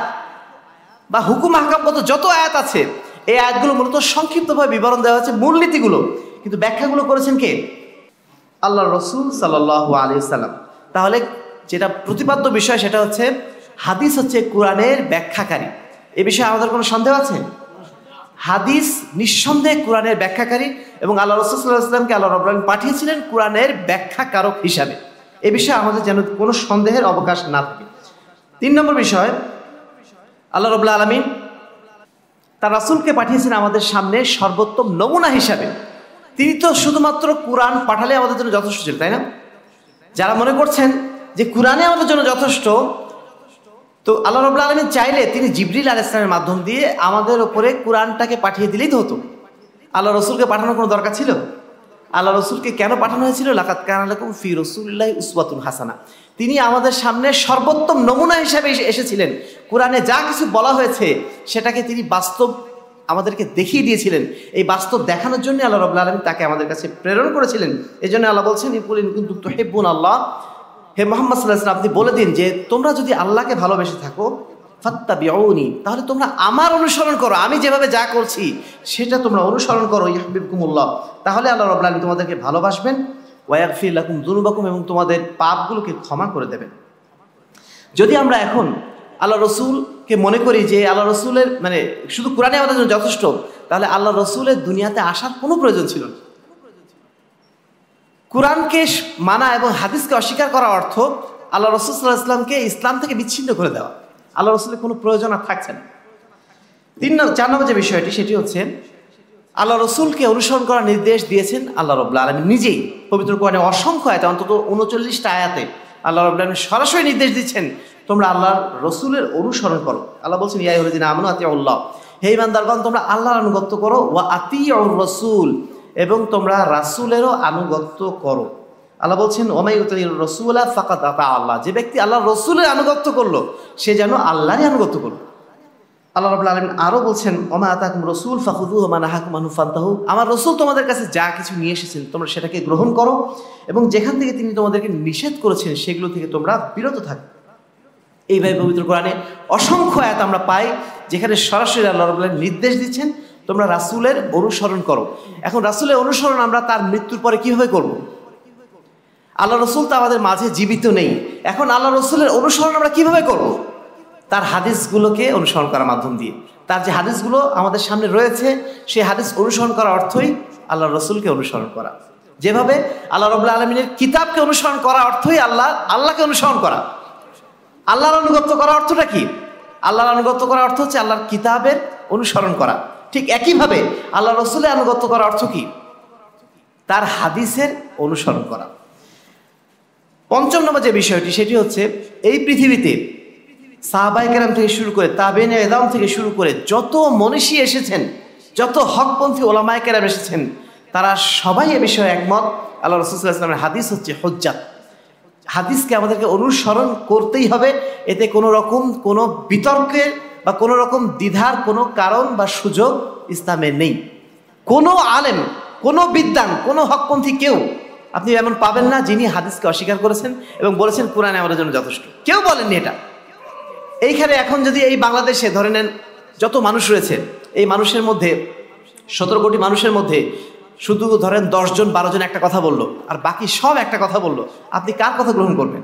বা হুকুম আহকামগত যত আয়াত আছে, এই আয়াতগুলো মূলত সংক্ষিপ্তভাবে বিবরণ দেওয়া হচ্ছে, মূলনীতিগুলো, কিন্তু ব্যাখ্যাগুলো করেছেন কে? আল্লাহ রাসূল সাল্লাল্লাহু আলাইহি ওয়াসাল্লাম। তাহলে যেটা প্রতিপাদ্য বিষয় সেটা হচ্ছে হাদিস হচ্ছে কোরআনের ব্যাখ্যাকারী। এ বিষয়ে আমাদের কোনো সন্দেহ আছে? হাদিস নিঃসন্দেহে কোরআনের ব্যাখ্যাকারী, এবং আল্লাহ রাসূল সাল্লাল্লাহু আলাইহি ওয়াসাল্লামকে আল্লাহ রাব্বুল আলামিন পাঠিয়েছিলেন কোরআনের ব্যাখ্যাকারক হিসাবে। এ বিষয়ে আমাদের যেন কোনো সন্দেহের অবকাশ না থাকে। 3 নম্বর বিষয়, আল্লাহ রাব্বুল আলামিন তার রাসূলকে পাঠিয়েছেন আমাদের সামনে সর্বোত্তম নমুনা হিসাবে। তিনি তো শুধুমাত্র কোরআন পাঠালে আমাদের জন্য যথেষ্ট ছিল, তাই না? যারা মনে করছেন যে কোরআনে আমাদের জন্য যথেষ্ট, তো আল্লাহ রাব্বুল আলামিন চাইলে তিনি জিবরিল আলাইহিস সালামের মাধ্যম দিয়ে আমাদের উপরে কোরআনটাকে পাঠিয়ে দিলেই তো হতো। আল্লাহ রাসূলকে পাঠানোর কোনো দরকার ছিল? আল্লাহ রাসূলকে কেন পাঠানো হয়েছিল? লাকাদ কানা লাকুম ফি রাসূলিল্লাহি উসওয়াতুন হাসানা, তিনি আমাদের সামনে সর্বোত্তম নমুনা হিসাবে এসেছিলেন। কোরআনে যা কিছু বলা হয়েছে সেটাকে তিনি বাস্তব আমাদেরকে দেখিয়ে দিয়েছিলেন। এই বাস্তব দেখানোর জন্য আল্লাহ রাব্বুল আলামিন তাকে আমাদের কাছে প্রেরণ করেছিলেন। এই জন্য আল্লাহ বলছেন কুল ইন কুনতুম তুহিব্বুনা আল্লাহ, হে মুহাম্মদ সাল্লাল্লাহু আলাইহি ওয়াসাল্লাম আপনি বলে দিন যে তোমরা যদি আল্লাহকে ভালোবেসে থাকো ফাত্তাবিউনি, তাহলে তোমরা আমার অনুসরণ করো, আমি যেভাবে যা করছি সেটা তোমরা অনুসরণ করো। ইউহিব্বুকুমুল্লাহ, তাহলে আল্লাহ রাব্বুল আলামিন তোমাদেরকে ভালোবাসবেন। ওয়া ইয়াগফির লাকুম যুনুবাকুম, এবং তোমাদের পাপগুলোকে ক্ষমা করে দেবেন। যদি আমরা এখন আল্লাহ রসুলকে মনে করি যে আল্লাহ রসুলের মানে শুধু কোরআনে আমাদের জন্য যথেষ্ট, তাহলে আল্লাহ রসুলের দুনিয়াতে আসার কোনো প্রয়োজন ছিল না। কোরআনকে মানা এবং হাদিসকে অস্বীকার করার অর্থ আল্লাহ রসুল সাল্লাল্লাহু আলাইহি ওয়াসাল্লামকে ইসলাম থেকে বিচ্ছিন্ন করে দেওয়া। আল্লাহ রসুলের কোনো প্রয়োজন আর থাকছে না। 4 নম্বর যে বিষয়টি সেটি হচ্ছে আল্লাহ রসুলকে অনুসরণ করার নির্দেশ দিয়েছেন আল্লাহ রাব্বুল আলামিন নিজেই। পবিত্র কোরআনে অসংখ্য আয়াতে, অন্তত 39টা আয়াতে আল্লাহ রাব্বুল আলামিন সরাসরি নির্দেশ দিচ্ছেন তোমরা আল্লাহর রসুলের অনুসরণ করো। আল্লাহ বলছেন ইয়া আইয়ুহাল্লাযীনা আমানু আতিউল্লাহ, হে ইমানদারগণ তোমরা আল্লাহর আনুগত্য করো, ওয়া আতিউর রাসূল, এবং তোমরা রাসূলেরও আনুগত্য করো। আল্লাহ বলছেন ওমাই ইউতির রাসূলা ফাকাদ আতা আল্লাহ, যে ব্যক্তি আল্লাহর রাসূলের আনুগত্য করলো সে যেন আল্লাহরই আনুগত্য করলো। আল্লাহ রাব্বুল আলামিন আরো বলছেন ওমা আতাকুম রাসূল ফাখুযুহু ওয়া মা নাহাকুম আনহু ফান্তাহু, আমার রাসূল তোমাদের কাছে যা কিছু নিয়ে এসেছেন তোমরা সেটাকে গ্রহণ করো এবং যেখান থেকে তিনি তোমাদেরকে নিষেধ করেছেন সেগুলো থেকে তোমরা বিরত থাকো। এইভাবে পবিত্র কোরআনে অসংখ্য আয়াত আমরা পাই যেখানে সরাসরি আল্লাহ রাব্বুল আলামিন নির্দেশ দিচ্ছেন তোমরা রাসূলের অনুসরণ করো। এখন রাসূলের অনুসরণ আমরা তার মৃত্যুর পরে কিভাবে করব? আল্লাহ রাসূল তো আমাদের মাঝে জীবিত নেই, এখন আল্লাহ রাসূলের অনুসরণ আমরা কিভাবে করব? তার হাদিসগুলোকে অনুসরণ করার মাধ্যম দিয়ে। তার যে হাদিসগুলো আমাদের সামনে রয়েছে সেই হাদিস অনুসরণ করার অর্থই আল্লাহ রাসূলকে অনুসরণ করা। যেভাবে আল্লাহ রাব্বুল আলামিনের কিতাবকে অনুসরণ করা অর্থই আল্লাহকে অনুসরণ করা। আল্লাহর আনুগত্য করার অর্থটা কি? আল্লাহর আনুগত্য করার অর্থ হচ্ছে আল্লাহর কিতাবের অনুসরণ করা। ঠিক একইভাবে আল্লাহ রাসূলের আনুগত্য করার অর্থ কি? তার হাদিসের অনুসরণ করা। পঞ্চম নম্বর যে বিষয়টি সেটি হচ্ছে এই পৃথিবীতে সাহাবায়ে কেরাম থেকে শুরু করে তাবেঈনে ইদাম থেকে শুরু করে যত মনীষী এসেছেন, যত হকপন্থী ওলামায়ে কেরাম এসেছেন, তারা সবাই এ বিষয়ে একমত আল্লাহ রাসূল সাল্লাল্লাহু আলাইহি ওয়াসাল্লামের হাদিস হচ্ছে হুজ্জাত। হাদিসকে আমাদেরকে অনুসরণ করতেই হবে, এতে কোনো রকম কোনো বিতর্কের বা কোনো রকম দ্বিধার কোনো কারণ বা সুযোগ ইসলামে নেই। কোনো আলেম, কোনো বিদ্বান, কোনো হকপন্থী কেউ আপনি এমন পাবেন না যিনি হাদিসকে অস্বীকার করেছেন এবং বলেছেন কোরআন আমাদের জন্য যথেষ্ট। কেউ বলেননি এটা। এইখানে এখন যদি এই বাংলাদেশে ধরে নেন যত মানুষ রয়েছে, এই মানুষের মধ্যে 17 কোটি মানুষের মধ্যে শুধু ধরেন 10 জন 12 জন একটা কথা বললো আর বাকি সব একটা কথা বললো, আপনি কার কথা গ্রহণ করবেন?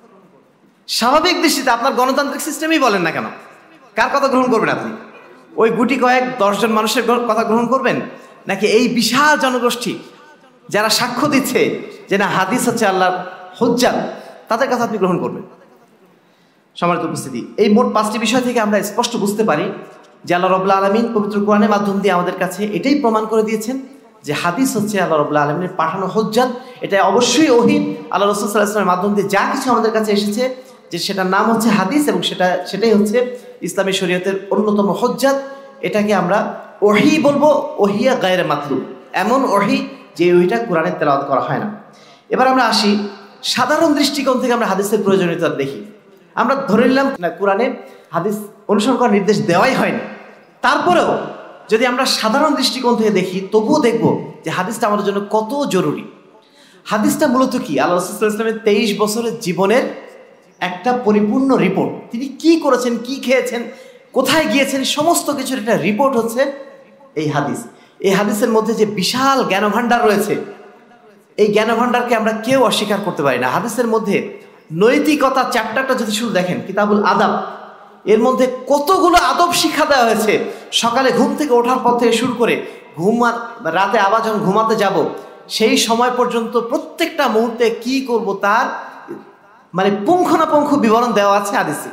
স্বাভাবিক দৃষ্টিতে আপনার গণতান্ত্রিক সিস্টেমই বলেন না কেন, কার কথা গ্রহণ করবেন আপনি? ওই গুটি কয়েক 10 জন মানুষের কথা গ্রহণ করবেন, নাকি এই বিশাল জনগোষ্ঠী যারা সাক্ষ্য দিচ্ছে যে না হাদিস হচ্ছে আল্লাহর হুজ্জাত, তাদের কথা আপনি গ্রহণ করবেন? সম্মানিত উপস্থিতি, এই মোট 5টি বিষয় থেকে আমরা স্পষ্ট বুঝতে পারি যে আল্লাহ রাব্বুল আলামিন পবিত্র কোরআনের মাধ্যম দিয়ে আমাদের কাছে এটাই প্রমাণ করে দিয়েছেন যে হাদিস হচ্ছে আল্লাহ রাব্বুল আলামিনের পাঠানো হুজ্জাত। এটা অবশ্যই ওহী, আল্লাহ রাসূল সাল্লাল্লাহু আলাইহি ওয়াসাল্লামের মাধ্যম দিয়ে যা কিছু আমাদের কাছে এসেছে যে সেটার নাম হচ্ছে হাদিস এবং সেটাই হচ্ছে ইসলামী শরীয়তের অন্যতম হুজ্জাত। এটাকে আমরা ওহী বলবো, ওহিয়া গায়রে মাতলুব, এমন ওহী যে ওইটা কোরআনে তেলাওয়াত করা হয় না। এবার আমরা আসি সাধারণ দৃষ্টিকোণ থেকে আমরা হাদিসের প্রয়োজনীয়তা দেখি। আমরা ধরে নিলাম না কোরআনে হাদিস অনুসরণ করার নির্দেশ দেওয়াই হয়নি, তারপরেও যদি আমরা সাধারণ দৃষ্টিকোণ থেকে দেখি তবুও দেখব যে হাদিসটা আমাদের জন্য কত জরুরি। হাদিসটা মূলত কি? আল্লাহ রাসূল সাল্লাল্লাহু আলাইহি ওয়াসাল্লামের 23 বছরের জীবনের একটা পরিপূর্ণ রিপোর্ট। তিনি কি করেছেন, কি খেয়েছেন, কোথায় গিয়েছেন, সমস্ত কিছুর একটা রিপোর্ট হচ্ছে এই হাদিস। এই হাদিসের মধ্যে যে বিশাল জ্ঞানভাণ্ডার রয়েছে, এই জ্ঞানভাণ্ডারকে আমরা কেউ অস্বীকার করতে পারি না। হাদিসের মধ্যে নৈতিকতা চ্যাপ্টারটা যদি শুধু দেখেন, কিতাবুল আদাব, এর মধ্যে কতগুলো আদব শিক্ষা দেওয়া হয়েছে। সকালে ঘুম থেকে ওঠার পর থেকে শুরু করে রাতে আবার যখন ঘুমাতে যাব সেই সময় পর্যন্ত প্রত্যেকটা মুহূর্তে কি করব তার মানে পুঙ্খানুপুঙ্খ বিবরণ দেওয়া আছে হাদিসে।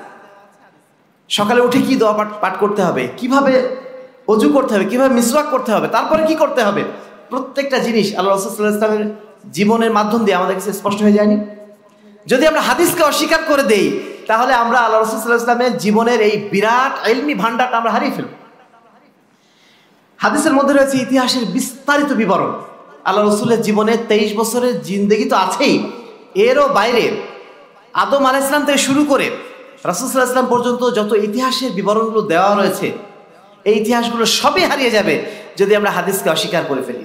সকালে উঠে কি দোয়া পাঠ করতে হবে, কিভাবে ওযু করতে হবে, কিভাবে মিসওয়াক করতে হবে, তারপরে কি করতে হবে, প্রত্যেকটা জিনিস আল্লাহ রাসূল সাল্লাল্লাহু আলাইহি ওয়াসাল্লামের জীবনের মাধ্যম দিয়ে আমাদের কাছে স্পষ্ট হয়ে যায়নি? যদি আমরা হাদিসকে অস্বীকার করে দেই তাহলে আমরা আল্লাহ রাসূল সাল্লাল্লাহু আলাইহি ওয়াসাল্লামের জীবনের এই বিরাট ইলমি ভান্ডারটা আমরা হারিয়ে ফেলব। হাদিসের মধ্যে রয়েছে ইতিহাসের বিস্তারিত বিবরণ। আল্লাহ রাসূলের জীবনে 23 বছরের জিন্দেগি তো আছেই, এরও বাইরে আদম আলাইহিস সালাম থেকে শুরু করে রাসূল সাল্লাল্লাহু আলাইহি ওয়াসাল্লাম পর্যন্ত যত ইতিহাসের বিবরণগুলো দেওয়া রয়েছে, এই ইতিহাসগুলো সবই হারিয়ে যাবে যদি আমরা হাদিসকে অস্বীকার করে ফেলি।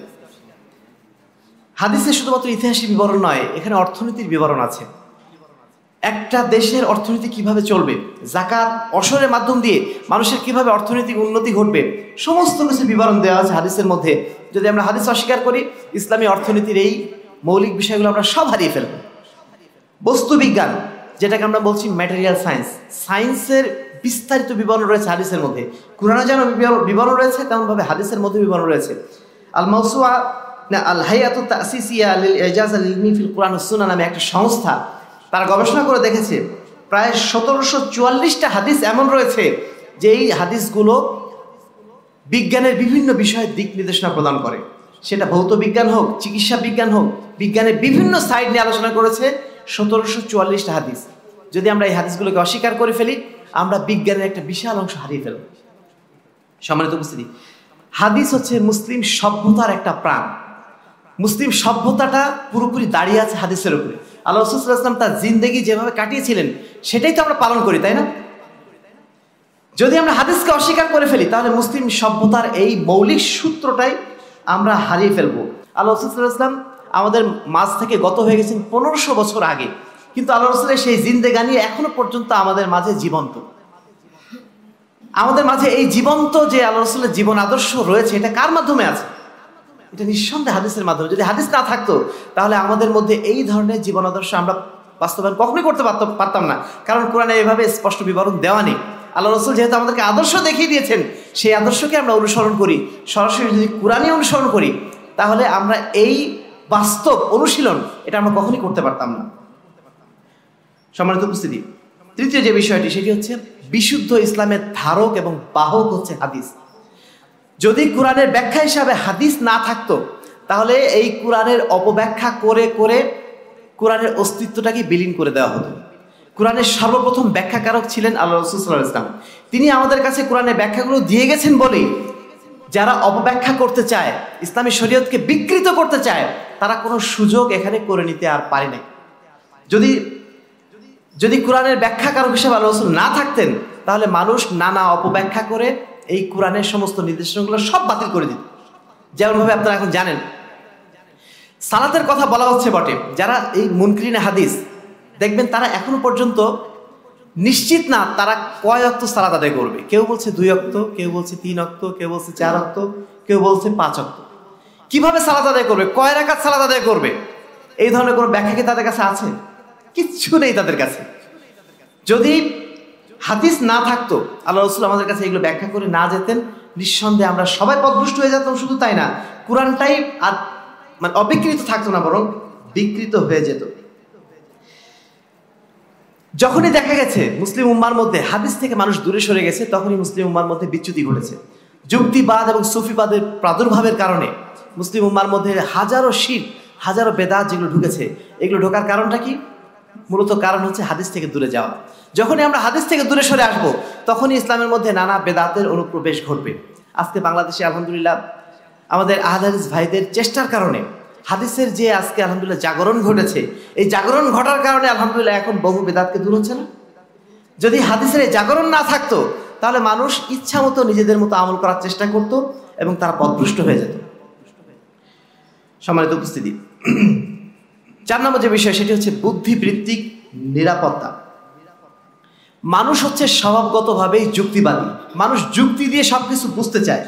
হাদিসে শুধুমাত্র ইতিহাসের বিবরণ নয়, এখানে অর্থনীতির বিবরণ আছে। একটা দেশের অর্থনীতি কিভাবে চলবে, যাকাত অশরের মাধ্যম দিয়ে মানুষের কিভাবে অর্থনৈতিক উন্নতি ঘটবে, সমস্ত কিছু বিবরণ দেওয়া আছে হাদিসের মধ্যে। যদি আমরা হাদিস অস্বীকার করি, ইসলামী অর্থনীতির এই মৌলিক বিষয়গুলো আমরা সব হারিয়ে ফেলব। বস্তু বিজ্ঞান, যেটাকে আমরা বলছি ম্যাটেরিয়াল সায়েন্স, সায়েন্সের বিস্তারিত বিবরণ রয়েছে হাদিসের মধ্যে। কুরআনে যেন বিবরণ রয়েছে তেমনভাবে হাদিসের মধ্যে বিবরণ রয়েছে। আল মাওসুআ আল হাইয়াতুত তাসিসিয়া লিল ইজাজ আল ইলমি ফিল কুরআন ওয়াস সুন্নাহ নামে একটা সংস্থা, তারা গবেষণা করে দেখেছে প্রায় 1744টা হাদিস এমন রয়েছে যে এই হাদিসগুলো বিজ্ঞানের বিভিন্ন বিষয়ের দিক নির্দেশনা প্রদান করে। সেটা ভৌত বিজ্ঞান হোক, চিকিৎসা বিজ্ঞান হোক, বিজ্ঞানের বিভিন্ন সাইড নিয়ে আলোচনা করেছে 1744টা হাদিস। যদি আমরা এই হাদিসগুলোকে অস্বীকার করে ফেলি, আমরা বিজ্ঞানের একটা বিশাল অংশ হারিয়ে ফেলব। সম্মানিত উপস্থিতি, হাদিস হচ্ছে মুসলিম সভ্যতার একটা প্রাণ। মুসলিম সভ্যতাটা পুরোপুরি দাঁড়িয়ে আছে হাদিসের উপরে। আল্লাহ রাসূল সাল্লাল্লাহু আলাইহি ওয়াসাল্লাম তার জিন্দেগি যেভাবে কাটিয়েছিলেন সেটাই তো আমরা পালন করি, তাই না? যদি আমরা হাদিসকে অস্বীকার করে ফেলি তাহলে মুসলিম সভ্যতার এই মৌলিক সূত্রটাই আমরা হারিয়ে ফেলবো। আল্লাহ রাসূল সাল্লাল্লাহু আলাইহি ওয়াসাল্লাম আমাদের মাঝ থেকে গত হয়ে গেছেন 1500 বছর আগে, কিন্তু আল্লাহ রাসূলের সেই জিন্দেগানি এখনো পর্যন্ত আমাদের মাঝে জীবন্ত। আমাদের মাঝে এই জীবন্ত যে আল্লাহ রাসূলের জীবন আদর্শ রয়েছে, এটা কার মাধ্যমে আছে? এটা নিঃসন্দেহে হাদিসের মাধ্যমে। যদি হাদিস না থাকতো তাহলে আমাদের মধ্যে এই ধরনের জীবন আদর্শ আমরা বাস্তবায়ন কখনোই করতে পারতাম না, কারণ কোরআনে এভাবে স্পষ্ট বিবরণ দেওয়া নেই। আল্লাহ রাসূল যেহেতু আমাদেরকে আদর্শ দেখিয়ে দিয়েছেন, সেই আদর্শকে আমরা অনুসরণ করি। সরাসরি যদি কোরআনই অনুসরণ করি তাহলে আমরা এই বাস্তব অনুশীলন এটা আমরা কখনোই করতে পারতাম না। সম্মানিত উপস্থিতি, তৃতীয় যে বিষয়টি সেটি হচ্ছে বিশুদ্ধ ইসলামের ধারক এবং বাহক হচ্ছে হাদিস। যদি কোরআনের ব্যাখ্যা হিসাবে হাদিস না থাকতো তাহলে এই কোরআনের অপব্যাখ্যা করে করে কোরআনের অস্তিত্বটাকে বিলীন করে দেওয়া হতো। কোরআনের সর্বপ্রথম ব্যাখ্যাকারক ছিলেন আল্লাহ রাসূল সাল্লাল্লাহু আলাইহি ওয়াসাল্লাম। তিনি আমাদের কাছে কোরআনের ব্যাখ্যাগুলো দিয়ে গেছেন বলেই যারা অপব্যাখ্যা করতে চায়, ইসলামী শরীয়তকে বিকৃত করতে চায়, তারা কোনো সুযোগ এখানে করে নিতে আর পারে না। যদি কোরআনের ব্যাখ্যাকারক হিসেবে আল্লাহ রাসূল না থাকতেন তাহলে মানুষ নানা অপব্যাখ্যা করে এই কোরআনের সমস্ত নির্দেশনাগুলো সব বাতিল করে দিত। যেমনভাবে আপনারা এখন জানেন সালাতের কথা বলা হচ্ছে বটে, যারা এই মুনকিরিনে হাদিস দেখবেন তারা এখনো পর্যন্ত নিশ্চিত না তারা কয় ওয়াক্ত সালাত আদায় করবে। কেউ বলছে 2 ওয়াক্ত, কেউ বলছে 3 ওয়াক্ত, কেউ বলছে 4 ওয়াক্ত, কেউ বলছে 5 ওয়াক্ত। কিভাবে সালাত আদায় করবে, কয় রাকাত সালাত আদায় করবে, এই ধরনের কোনো ব্যাখ্যা কি তাদের কাছে আছে? কিচ্ছু নেই তাদের কাছে। যদি হাদিস না থাকতো, আল্লাহ রাসূল আমাদের কাছে এগুলো ব্যাখ্যা করে না যেতেন, নিঃসন্দেহে আমরা সবাই পথভ্রষ্ট হয়ে যেতাম। শুধু তাই না, কোরআনটাই আর মানে অবিকৃত থাকতো না, বরং বিকৃত হয়ে যেত। যখনই দেখা গেছে মুসলিম উম্মার মধ্যে হাদিস থেকে মানুষ দূরে সরে গেছে, তখনই মুসলিম উম্মার মধ্যে বিচ্যুতি ঘটেছে। যুক্তিবাদ এবং সুফিবাদের প্রাদুর্ভাবের কারণে মুসলিম উম্মার মধ্যে হাজারো শিরক, হাজারো বেদাত যেগুলো ঢুকেছে, এগুলো ঢোকার কারণটা কি? মূলত কারণ হচ্ছে হাদিস থেকে দূরে যাওয়া। যখনই আমরা হাদিস থেকে দূরে সরে আসবো তখনই ইসলামের মধ্যে নানা বেদাতের অনুপ্রবেশ ঘটবে। আজকে বাংলাদেশে আলহামদুলিল্লাহ আমাদের আহলে হাদিস ভাইদের চেষ্টার কারণে হাদিসের যে আজকে আলহামদুলিল্লাহ জাগরণ ঘটেছে, এই জাগরণ ঘটার কারণে আলহামদুলিল্লাহ এখন বহু বেদাতকে দূর হচ্ছে না। যদি হাদিসের এই জাগরণ না থাকতো তাহলে মানুষ ইচ্ছা মতো নিজেদের মতো আমল করার চেষ্টা করত এবং তারা পথভ্রষ্ট হয়ে যেত। সম্মানিত উপস্থিতি, 4 নম্বর যে বিষয় সেটি হচ্ছে বুদ্ধিবৃত্তিক নিরাপত্তা। মানুষ হচ্ছে স্বভাবগতভাবেই যুক্তিবাদী। মানুষ যুক্তি দিয়ে সবকিছু বুঝতে চায়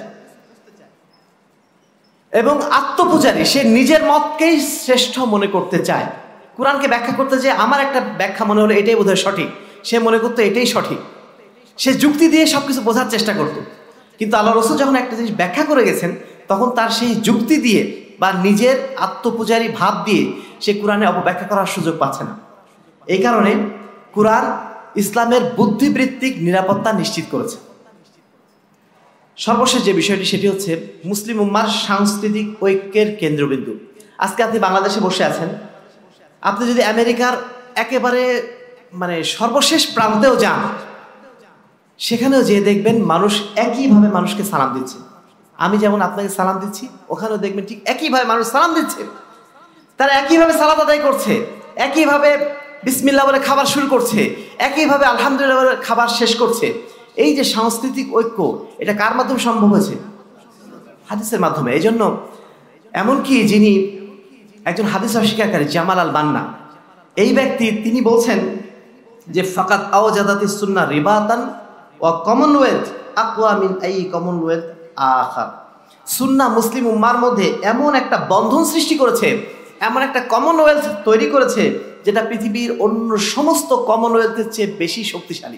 এবং আত্মপূজারী, সে নিজের মতকেই শ্রেষ্ঠ মনে করতে চায়। কোরআনকে ব্যাখ্যা করতে যে আমার একটা ব্যাখ্যা মনে হলো এটাই বোধহয় সঠিক, সে মনে করতো এটাই সঠিক। সে যুক্তি দিয়ে সবকিছু বোঝার চেষ্টা করত। কিন্তু আল্লাহ রাসূল যখন একটা জিনিস ব্যাখ্যা করে গেছেন তখন তার সেই যুক্তি দিয়ে বা নিজের আত্মপূজারী ভাব দিয়ে সে কোরআনে অপব্যাখ্যা করার সুযোগ পাচ্ছে না। এই কারণে কোরআন ইসলামের বুদ্ধিবৃত্তিক নিরাপত্তা নিশ্চিত করেছে। সর্বশেষ যে বিষয়টি সেটি হচ্ছে মুসলিম উম্মার সাংস্কৃতিক ঐক্যের কেন্দ্রবিন্দু। আজকে আপনি বাংলাদেশে বসে আছেন, আপনি যদি আমেরিকার একেবারে মানে সর্বশেষ প্রান্তেও যান, সেখানেও যেয়ে দেখবেন মানুষ একইভাবে মানুষকে সালাম দিচ্ছে। আমি যেমন আপনাকে সালাম দিচ্ছি, ওখানেও দেখবেন ঠিক একইভাবে মানুষ সালাম দিচ্ছে। তারা একইভাবে সালাত আদায় করছে, একইভাবে বিসমিল্লাহ বলে খাবার শুরু করছে, একইভাবে আলহামদুলিল্লাহ বলে খাবার শেষ করছে। এই যে সাংস্কৃতিক ঐক্য, এটা কার মাধ্যমে সম্ভব হয়েছে? হাদিসের মাধ্যমে। এই জন্য এমনকি যিনি একজন হাদিস অস্বীকারী জামাল আল বান্না, এই ব্যক্তি তিনি বলছেন যে ফাকাত আওজাদাতিস সুন্নাহ রিবাতান ওয়া কমনওয়েলথ আকওয়া মিন আই কমনওয়েলথ আখার। সুন্নাহ মুসলিম উম্মার মধ্যে এমন একটা বন্ধন সৃষ্টি করেছে, এমন একটা কমনওয়েলথ তৈরি করেছে যেটা পৃথিবীর অন্য সমস্ত কমনওয়েলথের চেয়ে বেশি শক্তিশালী।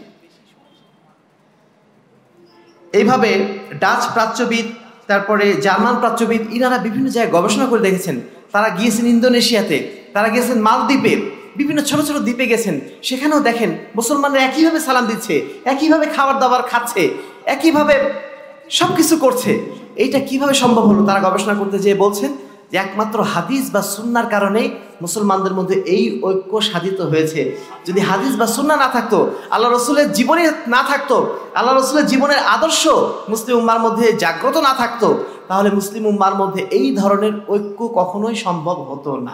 এইভাবে ডাচ প্রাচ্যবিদ, তারপরে জার্মান প্রাচ্যবিদ, ইনারা বিভিন্ন জায়গায় গবেষণা করে দেখেছেন। তারা গিয়েছেন ইন্দোনেশিয়াতে, তারা গিয়েছেন মালদ্বীপে, বিভিন্ন ছোট ছোট দ্বীপে গেছেন। সেখানেও দেখেন মুসলমানরা একইভাবে সালাম দিচ্ছে, একইভাবে খাবার দাবার খাচ্ছে, একইভাবে সব কিছু করছে। এইটা কিভাবে সম্ভব হলো? তারা গবেষণা করতে যেয়ে বলছেন যে একমাত্র হাদিস বা সুন্নাহর কারণেই মুসলমানদের মধ্যে এই ঐক্য সাধিত হয়েছে। যদি হাদিস বা সুন্নাহ না থাকতো, আল্লাহ রসুলের জীবনে না থাকতো, আল্লাহ রসুলের জীবনের আদর্শ মুসলিম উম্মার মধ্যে জাগ্রত না থাকতো, তাহলে মুসলিম উম্মার মধ্যে এই ধরনের ঐক্য কখনোই সম্ভব হতো না।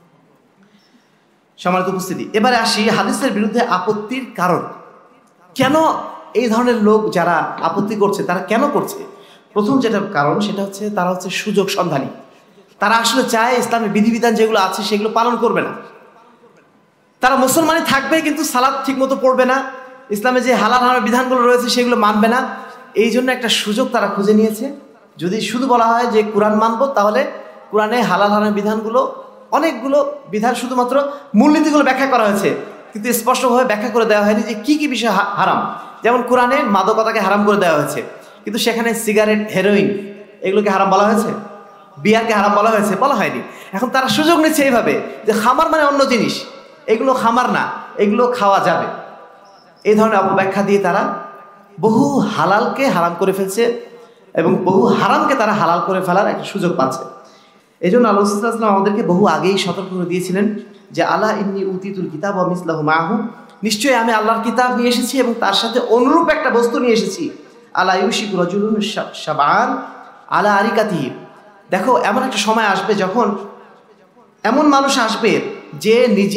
সম্মানিত উপস্থিতি, এবারে আসি হাদিসের বিরুদ্ধে আপত্তির কারণ। কেন এই ধরনের লোক যারা আপত্তি করছে তারা কেন করছে? প্রথম যেটা কারণ সেটা হচ্ছে তারা হচ্ছে সুযোগ সন্ধানী। তারা আসলে চায় ইসলামের বিধিবিধান যেগুলো আছে সেগুলো পালন করবে না। তারা মুসলমানই থাকবে কিন্তু সালাত ঠিক মতো পড়বে না, ইসলামে যে হালাল হারামের বিধানগুলো রয়েছে সেগুলো মানবে না। এই জন্য একটা সুযোগ তারা খুঁজে নিয়েছে। যদি শুধু বলা হয় যে কোরআন মানবো, তাহলে কোরআনে হালাল হারামের বিধানগুলো, অনেকগুলো বিধান শুধুমাত্র মূলনীতিগুলো ব্যাখ্যা করা হয়েছে, কিন্তু স্পষ্টভাবে ব্যাখ্যা করে দেওয়া হয়নি যে কি কি বিষয় হারাম। যেমন কোরআনে মাদকতাকে হারাম করে দেওয়া হয়েছে, কিন্তু সেখানে সিগারেট, হেরোইন এগুলোকে হারাম বলা হয়েছে, বিয়ারকে হারাম বলা হয়েছে? বলা হয়নি। এখন তারা সুযোগ নিচ্ছে এইভাবে যে খামার মানে অন্য জিনিস, এগুলো খামার না, এগুলো খাওয়া যাবে। এই ধরনের অপব্যাখ্যা দিয়ে তারা বহু হালালকে হারাম করে ফেলছে এবং বহু হারামকে তারা হালাল করে ফেলার একটা সুযোগ পাচ্ছে। এই জন্য আল্লাহ রাসূল সাল্লাল্লাহু আলাইহি ওয়াসাল্লাম আমাদেরকে বহু আগেই সতর্ক করে দিয়েছিলেন যে আলা ইন্নী উতিতুল কিতাব ওয়া মিসলাহু মাহু, নিশ্চয়ই আমি আল্লাহর কিতাব নিয়ে এসেছি এবং তার সাথে অনুরূপ একটা বস্তু নিয়ে এসেছি। আলা ইউশিকু রাজুলুন শাবআন আলা আরিকাতিহি, দেখো এমন একটা সময় আসবে যখন এমন মানুষ আসবে যে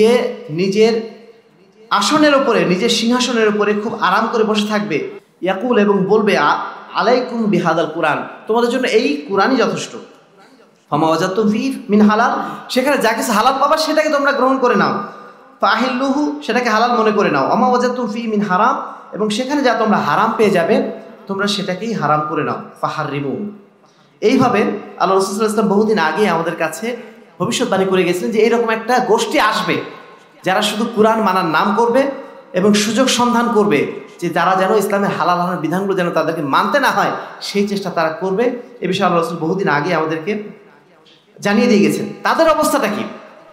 নিজের আসনের উপরে, নিজের সিংহাসনের উপরে খুব আরাম করে বসে থাকবে। ইয়াকুল, এবং বলবে আলাইকুম বিহাদাল কুরআন, তোমাদের জন্য এই কুরআনই যথেষ্ট। ফামা ওয়াজাদতুম ফি মিন হালাল, সেখানে যা কিছু হালাল পাবা সেটাকে তোমরা গ্রহণ করে নাও। ফাহিল্লুহু, সেটাকে হালাল মনে করে নাও। ওমা ওয়াজাদতুম ফি মিন হারাম, এবং সেখানে যা তোমরা হারাম পেয়ে যাবে তোমরা সেটাকেই হারাম করে নাও। ফাহাররিমু। এইভাবে আল্লাহ রাসূল সাল্লাল্লাহু আলাইহি ওয়াসাল্লাম বহুদিন আগে আমাদের কাছে ভবিষ্যৎবাণী করে গেছিলেন যে এইরকম একটা গোষ্ঠী আসবে যারা শুধু কুরআন মানার নাম করবে এবং সুযোগ সন্ধান করবে যে যারা যেন ইসলামের হালাল হারামের বিধানগুলো যেন তাদেরকে মানতে না হয়, সেই চেষ্টা তারা করবে। এ বিষয়ে আল্লাহ রাসূল বহুদিন আগে আমাদেরকে জানিয়ে দিয়ে গেছেন। তাদের অবস্থাটা কি,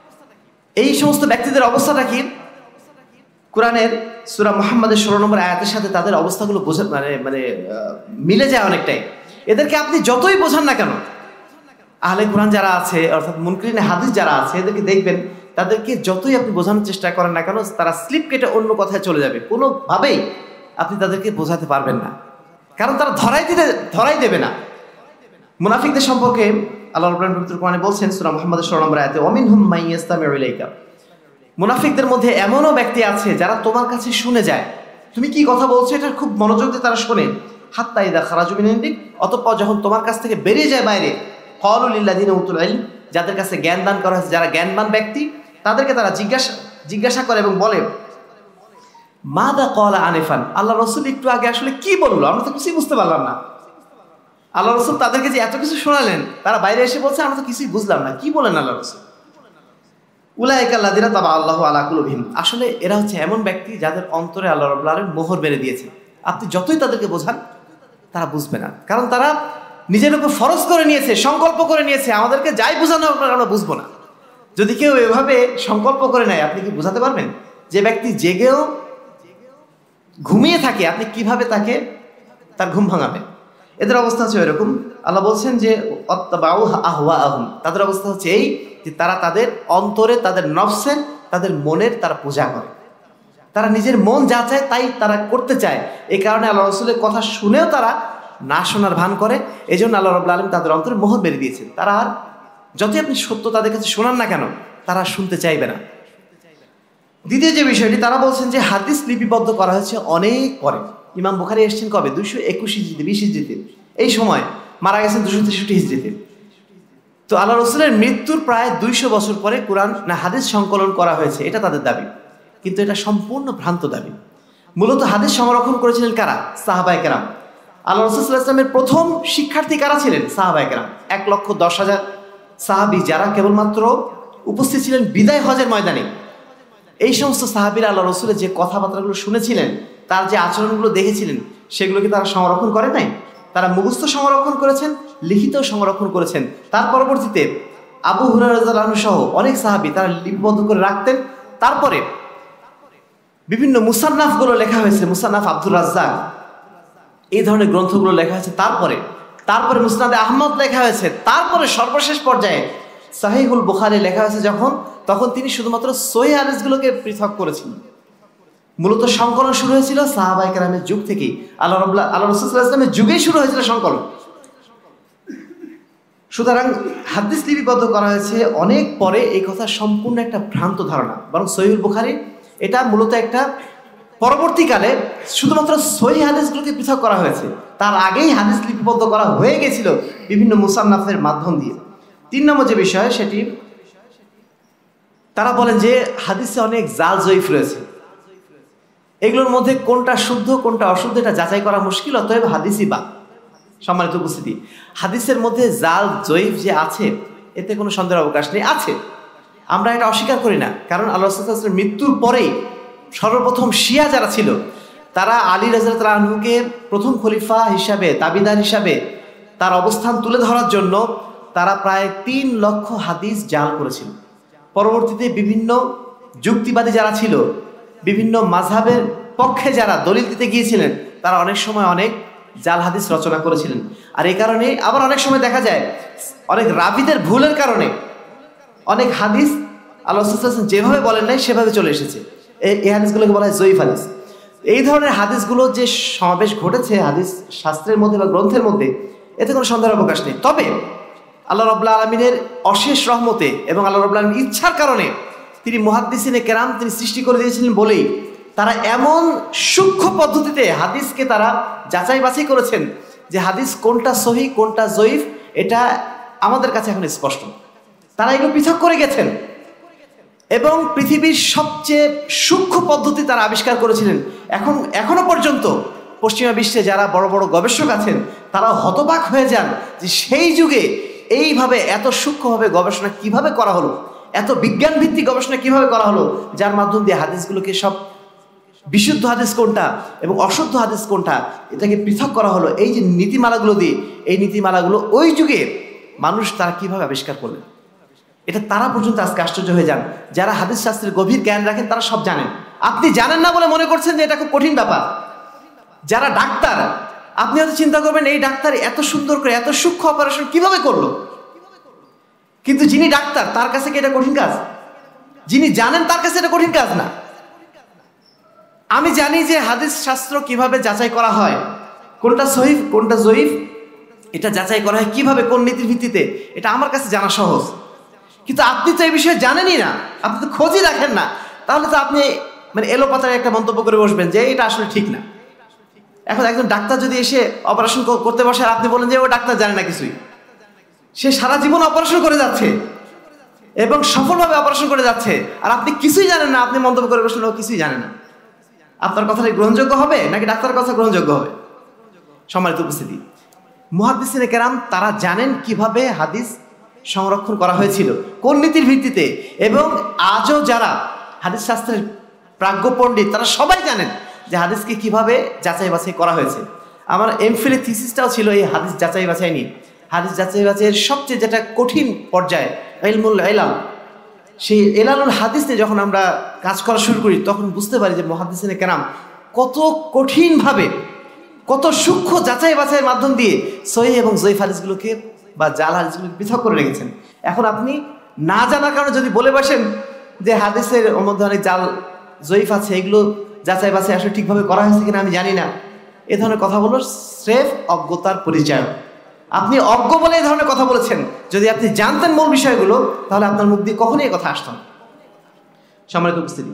এই সমস্ত ব্যক্তিদের অবস্থাটা কি? কোরআনের সূরা মুহাম্মাদের 16 নম্বর আয়াতের সাথে তাদের অবস্থাগুলো বোঝা মানে মিলে যায় অনেকটাই। এদেরকে আপনি যতই বোঝান না কেন, আহলে কোরআন যারা আছে অর্থাৎ মুনকিরিনে হাদিস যারা আছে, এদেরকে দেখবেন তাদেরকে যতই আপনি বোঝানোর চেষ্টা করেন না কেন, তারা স্লিপ কেটে অন্য কথায় চলে যাবে। কোনোভাবেই আপনি তাদেরকে বোঝাতে পারবেন না, কারণ তারা ধরাই দেবে না। মুনাফিকদের সম্পর্কে আল্লাহ রাব্বুল আলামিন পবিত্র কোরআনে বলছেন সূরা মুহাম্মাদের 16 নম্বর আয়াতে, ওয়ামিনহুম মান ইয়াসতামিউ ইলাইকা, মুনাফিকদের মধ্যে এমনও ব্যক্তি আছে যারা তোমার কাছে শুনে যায়, তুমি কি কথা বলছো এটা খুব মনোযোগ দিয়ে তারা শোনে। হাত্তা ইযা খারাজু মিন ইনদিক, অতঃপর যখন তোমার কাছ থেকে বেরিয়ে যায় বাইরে, ক্বালু লিল্লাযিনা উতুল ইলম, যাদের কাছে জ্ঞান দান করা হয়েছে, যারা জ্ঞানবান ব্যক্তি, তাদেরকে তারা জিজ্ঞাসা করে এবং বলে মাদা ক্বালা আনিফান, আল্লাহ রাসূল একটু আগে আসলে কি বললো, আমরা তো কিছুই বুঝতে পারলাম না। আল্লাহ রাসূল তাদেরকে যে এত কিছু শোনালেন, তারা বাইরে এসে বলছে আমরা তো কিছুই বুঝলাম না, কি বলেন আল্লাহ রাসূল? উলাইকা আল্লাযিনা তাবা আল্লাহু আলা কুলুবিহিম, আসলে এরা হচ্ছে এমন ব্যক্তি যাদের অন্তরে আল্লাহ রাব্বুল আলামিন মোহর মেরে দিয়েছে। আপনি যতই তাদেরকে বোঝান তারা বুঝবে না, কারণ তারা নিজের উপর ফরজ করে নিয়েছে, সংকল্প করে নিয়েছে, আমাদেরকে যাই বোঝানো আমরা বুঝবো না। যদি কেউ এভাবে সংকল্প করে নেয়, আপনি কি বোঝাতে পারবেন? যে ব্যক্তি জেগেও ঘুমিয়ে থাকে, আপনি কিভাবে তাকে তার ঘুম ভাঙাবেন? এদের অবস্থা হচ্ছে এরকম। আল্লাহ বলছেন যে অত্তাবাউ আহওয়াআহুম, তাদের অবস্থা হচ্ছে এই যে তারা তাদের অন্তরে, তাদের নফসের, তাদের মনের তারা পূজা করে। তারা নিজের মন যা চায় তাই তারা করতে চায়। এই কারণে আল্লাহ রাসূলের কথা শুনেও তারা না শোনার ভান করে। এই জন্য আল্লাহ রাব্বুল আলামিন তাদের অন্তরে মোহর মেরে দিয়েছেন। তারা আর যতই আপনি সত্য তাদের কাছে শোনান না কেন, তারা শুনতে চাইবে না। দ্বিতীয় যে বিষয়টি, তারা বলছেন যে হাদিস লিপিবদ্ধ করা হয়েছে অনেক পরে। ইমাম বুখারী এসেছেন কবে? 221 হিজরিতে, 20 হিজরিতে। এই সময় মারা গেছেন 263 হিজরিতে। তো আল্লাহ রাসূলের মৃত্যুর প্রায় 200 বছর পরে কোরআন না হাদিস সংকলন করা হয়েছে, এটা তাদের দাবি। কিন্তু এটা সম্পূর্ণ ভ্রান্ত দাবি। মূলত হাদিস সংরক্ষণ করেছিলেন কারা? সাহাবায়ে কেরাম। আল্লাহ রাসূল সাল্লাল্লাহু আলাইহি ওয়াসাল্লামের প্রথম শিক্ষার্থী কারা ছিলেন? সাহাবায়ে কেরাম। 1,10,000 সাহাবী যারা কেবলমাত্র উপস্থিত ছিলেন বিদায় হজের ময়দানে। এই সমস্ত সাহাবীরা আল্লাহ রাসূলের যে কথাবার্তাগুলো শুনেছিলেন, তার যে আচরণগুলো দেখেছিলেন, সেগুলোকে তারা সংরক্ষণ করে নাই। তারা মুখস্থ সংরক্ষণ করেছেন, লিখিত সংরক্ষণ করেছেন। তার পরবর্তীতে আবু হুরায়রা রাদিয়াল্লাহু আনহু সহ অনেক সাহাবী তারা লিপিবদ্ধ করে রাখতেন। তারপরে বিভিন্ন মুসান্নাফগুলো লেখা হয়েছে, মুসান্নাফ আব্দুর রাজ্জাক, এই ধরনের গ্রন্থগুলো লেখা হয়েছে। তারপরে মুসনাদে আহমদ লেখা হয়েছে। তারপরে সর্বশেষ পর্যায়ে সাহিহুল বুখারী লেখা হয়েছে যখন, তখন তিনি শুধুমাত্র সহিহ হাদিসগুলোকে পৃথক করেছিলেন। মূলত সংকলন শুরু হয়েছিল সাহাবায়ে কেরামের যুগ থেকেই, আল্লাহ রাসূল সাল্লাল্লাহু আলাইহি ওয়াসাল্লামের যুগেই শুরু হয়েছিল সংকলন। সুতরাং হাদিস লিপিবদ্ধ করা হয়েছে অনেক পরে, এই কথা সম্পূর্ণ একটা ভ্রান্ত ধারণা। বরং সহিহুল বুখারী এটা মূলত একটা পরবর্তীকালে শুধুমাত্র সহিহ হাদিসগুলোকে পৃথক করা হয়েছে, তার আগেই হাদিস লিপিবদ্ধ করা হয়ে গেছিল বিভিন্ন মুসান্নাফের মাধ্যম দিয়ে। 3 নম্বর যে বিষয়, সেটি তারা বলেন যে হাদিসে অনেক জাল জয়ীফ রয়েছে, এগুলোর মধ্যে কোনটা শুদ্ধ কোনটা অশুদ্ধ এটা যাচাই করা মুশকিল, অতএব হাদিসই বা। সম্মানিত উপস্থিতি, হাদিসের মধ্যে জাল জয়ীফ যে আছে এতে কোনো সন্দেহের অবকাশ নেই, আছে, আমরা এটা অস্বীকার করি না। কারণ আল্লাহ রাসূল সাল্লাল্লাহু আলাইহি ওয়াসাল্লামের মৃত্যুর পরেই সর্বপ্রথম শিয়া যারা ছিল তারা আলী রাদিয়াল্লাহু আনহুকে প্রথম খলিফা হিসাবে, তাবিদার হিসাবে তার অবস্থান তুলে ধরার জন্য তারা প্রায় 3 লক্ষ হাদিস জাল করেছিল। পরবর্তীতে বিভিন্ন যুক্তিবাদী যারা ছিল, বিভিন্ন মাযহাবের পক্ষে যারা দলিল দিতে গিয়েছিলেন, তারা অনেক সময় অনেক জাল হাদিস রচনা করেছিলেন। আর এই কারণে আবার অনেক সময় দেখা যায় অনেক রাবীদের ভুলের কারণে অনেক হাদিস আল্লাহ রাসূল সাল্লাল্লাহু আলাইহি ওয়াসাল্লাম যেভাবে বলেন নাই সেভাবে চলে এসেছে। এই হাদিসগুলোকে বলা হয় জয়ীফ হাদিস। এই ধরনের হাদিসগুলো যে সমাবেশ ঘটেছে হাদিস শাস্ত্রের মধ্যে বা গ্রন্থের মধ্যে, এতে কোনো সন্দেহের অবকাশ নেই। তবে আল্লাহ রাব্বুল আলামিনের অশেষ রহমতে এবং আল্লাহ রাব্বুল আলামিনের ইচ্ছার কারণে তিনি মুহাদ্দিসিনে কেরাম তিনি সৃষ্টি করে দিয়েছিলেন বলেই তারা এমন সূক্ষ্ম পদ্ধতিতে হাদিসকে তারা যাচাই বাছাই করেছেন যে হাদিস কোনটা সহিহ কোনটা জয়ীফ এটা আমাদের কাছে এখন স্পষ্ট। তারা এগুলো পৃথক করে গেছেন এবং পৃথিবীর সবচেয়ে সূক্ষ্ম পদ্ধতি তারা আবিষ্কার করেছিলেন। এখনো পর্যন্ত পশ্চিমা বিশ্বে যারা বড় বড় গবেষক আছেন তারা হতবাক হয়ে যান যে সেই যুগে এইভাবে এত সূক্ষ্মভাবে গবেষণা কিভাবে করা হলো, এত বিজ্ঞান ভিত্তিক গবেষণা কিভাবে করা হলো, যার মাধ্যম দিয়ে হাদিসগুলোকে সব বিশুদ্ধ হাদিস কোনটা এবং অশুদ্ধ হাদিস কোনটা এটাকে পৃথক করা হলো। এই যে নীতিমালাগুলো দিয়ে, এই নীতিমালাগুলো ওই যুগে মানুষ তারা কিভাবে আবিষ্কার করলেন, এটা তারা পর্যন্ত আজকে আশ্চর্য হয়ে যান। যারা হাদিস শাস্ত্রের গভীর জ্ঞান রাখেন তারা সব জানেন, আপনি জানেন না বলে মনে করছেন যে এটা খুব কঠিন ব্যাপার। যারা ডাক্তার, আপনি হয়তো চিন্তা করবেন এই ডাক্তার এত সুন্দর করে এত সূক্ষ্ম অপারেশন কিভাবে করলো, কিন্তু যিনি ডাক্তার তার কাছে কি এটা কঠিন কাজ? যিনি জানেন তার কাছে এটা কঠিন কাজ না। আমি জানি যে হাদিস শাস্ত্র কিভাবে যাচাই করা হয়, কোনটা সহিহ কোনটা জয়ীফ এটা যাচাই করা হয় কিভাবে, কোন নীতির ভিত্তিতে, এটা আমার কাছে জানা সহজ। কিন্তু আপনি তো এই বিষয়ে জানেনই না, আপনি তো খোঁজই রাখেন না, তাহলে তো আপনি মানে এলোপাতাড়ি একটা মন্তব্য করে বসবেন যে এটা আসলে ঠিক না। এখন একজন ডাক্তার যদি এসে অপারেশন করতে বসে আর আপনি বলেন যে ও ডাক্তার জানে না কিছুই, সে সারা জীবন অপারেশন করে যাচ্ছে এবং সফলভাবে অপারেশন করে যাচ্ছে, আর আপনি কিছুই জানেন না, আপনি মন্তব্য করে বসলেন ও কিছুই জানে না, আপনার কথাটা গ্রহণযোগ্য হবে নাকি ডাক্তারের কথা গ্রহণযোগ্য হবে? সম্মানিত উপস্থিতি, মুহাদ্দিসিনে কেরাম তারা জানেন কিভাবে হাদিস সংরক্ষণ করা হয়েছিল, কোন নীতির ভিত্তিতে, এবং আজও যারা হাদিস শাস্ত্রের প্রাজ্ঞ পণ্ডিত তারা সবাই জানেন যে হাদিসকে কিভাবে যাচাই বাছাই করা হয়েছে। আমার এমফিলের থিসিসটাও ছিল এই হাদিস যাচাই বাছাই নিয়ে। হাদিস যাচাই বাছাইয়ের সবচেয়ে যেটা কঠিন পর্যায়ে ইলমুল ইলাল, সেই এলালুল হাদিস নিয়ে যখন আমরা কাজ করা শুরু করি তখন বুঝতে পারি যে মুহাদ্দিসিনে কেরাম কত কঠিনভাবে, কত সূক্ষ্ম যাচাই বাছাইয়ের মাধ্যম দিয়ে সহিহ এবং জয়ীফ হাদিসগুলোকে বা জাল হাদিসগুলোকে পৃথক করে রেখেছেন। এখন আপনি না জানার কারণে যদি বলে বসেন যে হাদিসের মধ্যে অনেক জাল জয়ীফ আছে, এগুলো যাচাই বাছাই আসলে ঠিকভাবে করা হয়েছে কিনা আমি জানি না, এ ধরনের কথাগুলো স্রেফ অজ্ঞতার পরিচয়। আপনি অজ্ঞ বলে এই ধরনের কথা বলেছেন, যদি আপনি জানতেন মূল বিষয়গুলো তাহলে আপনার মুখ দিয়ে কখনোই এই কথা আসতো না। সম্মানিত উপস্থিতি,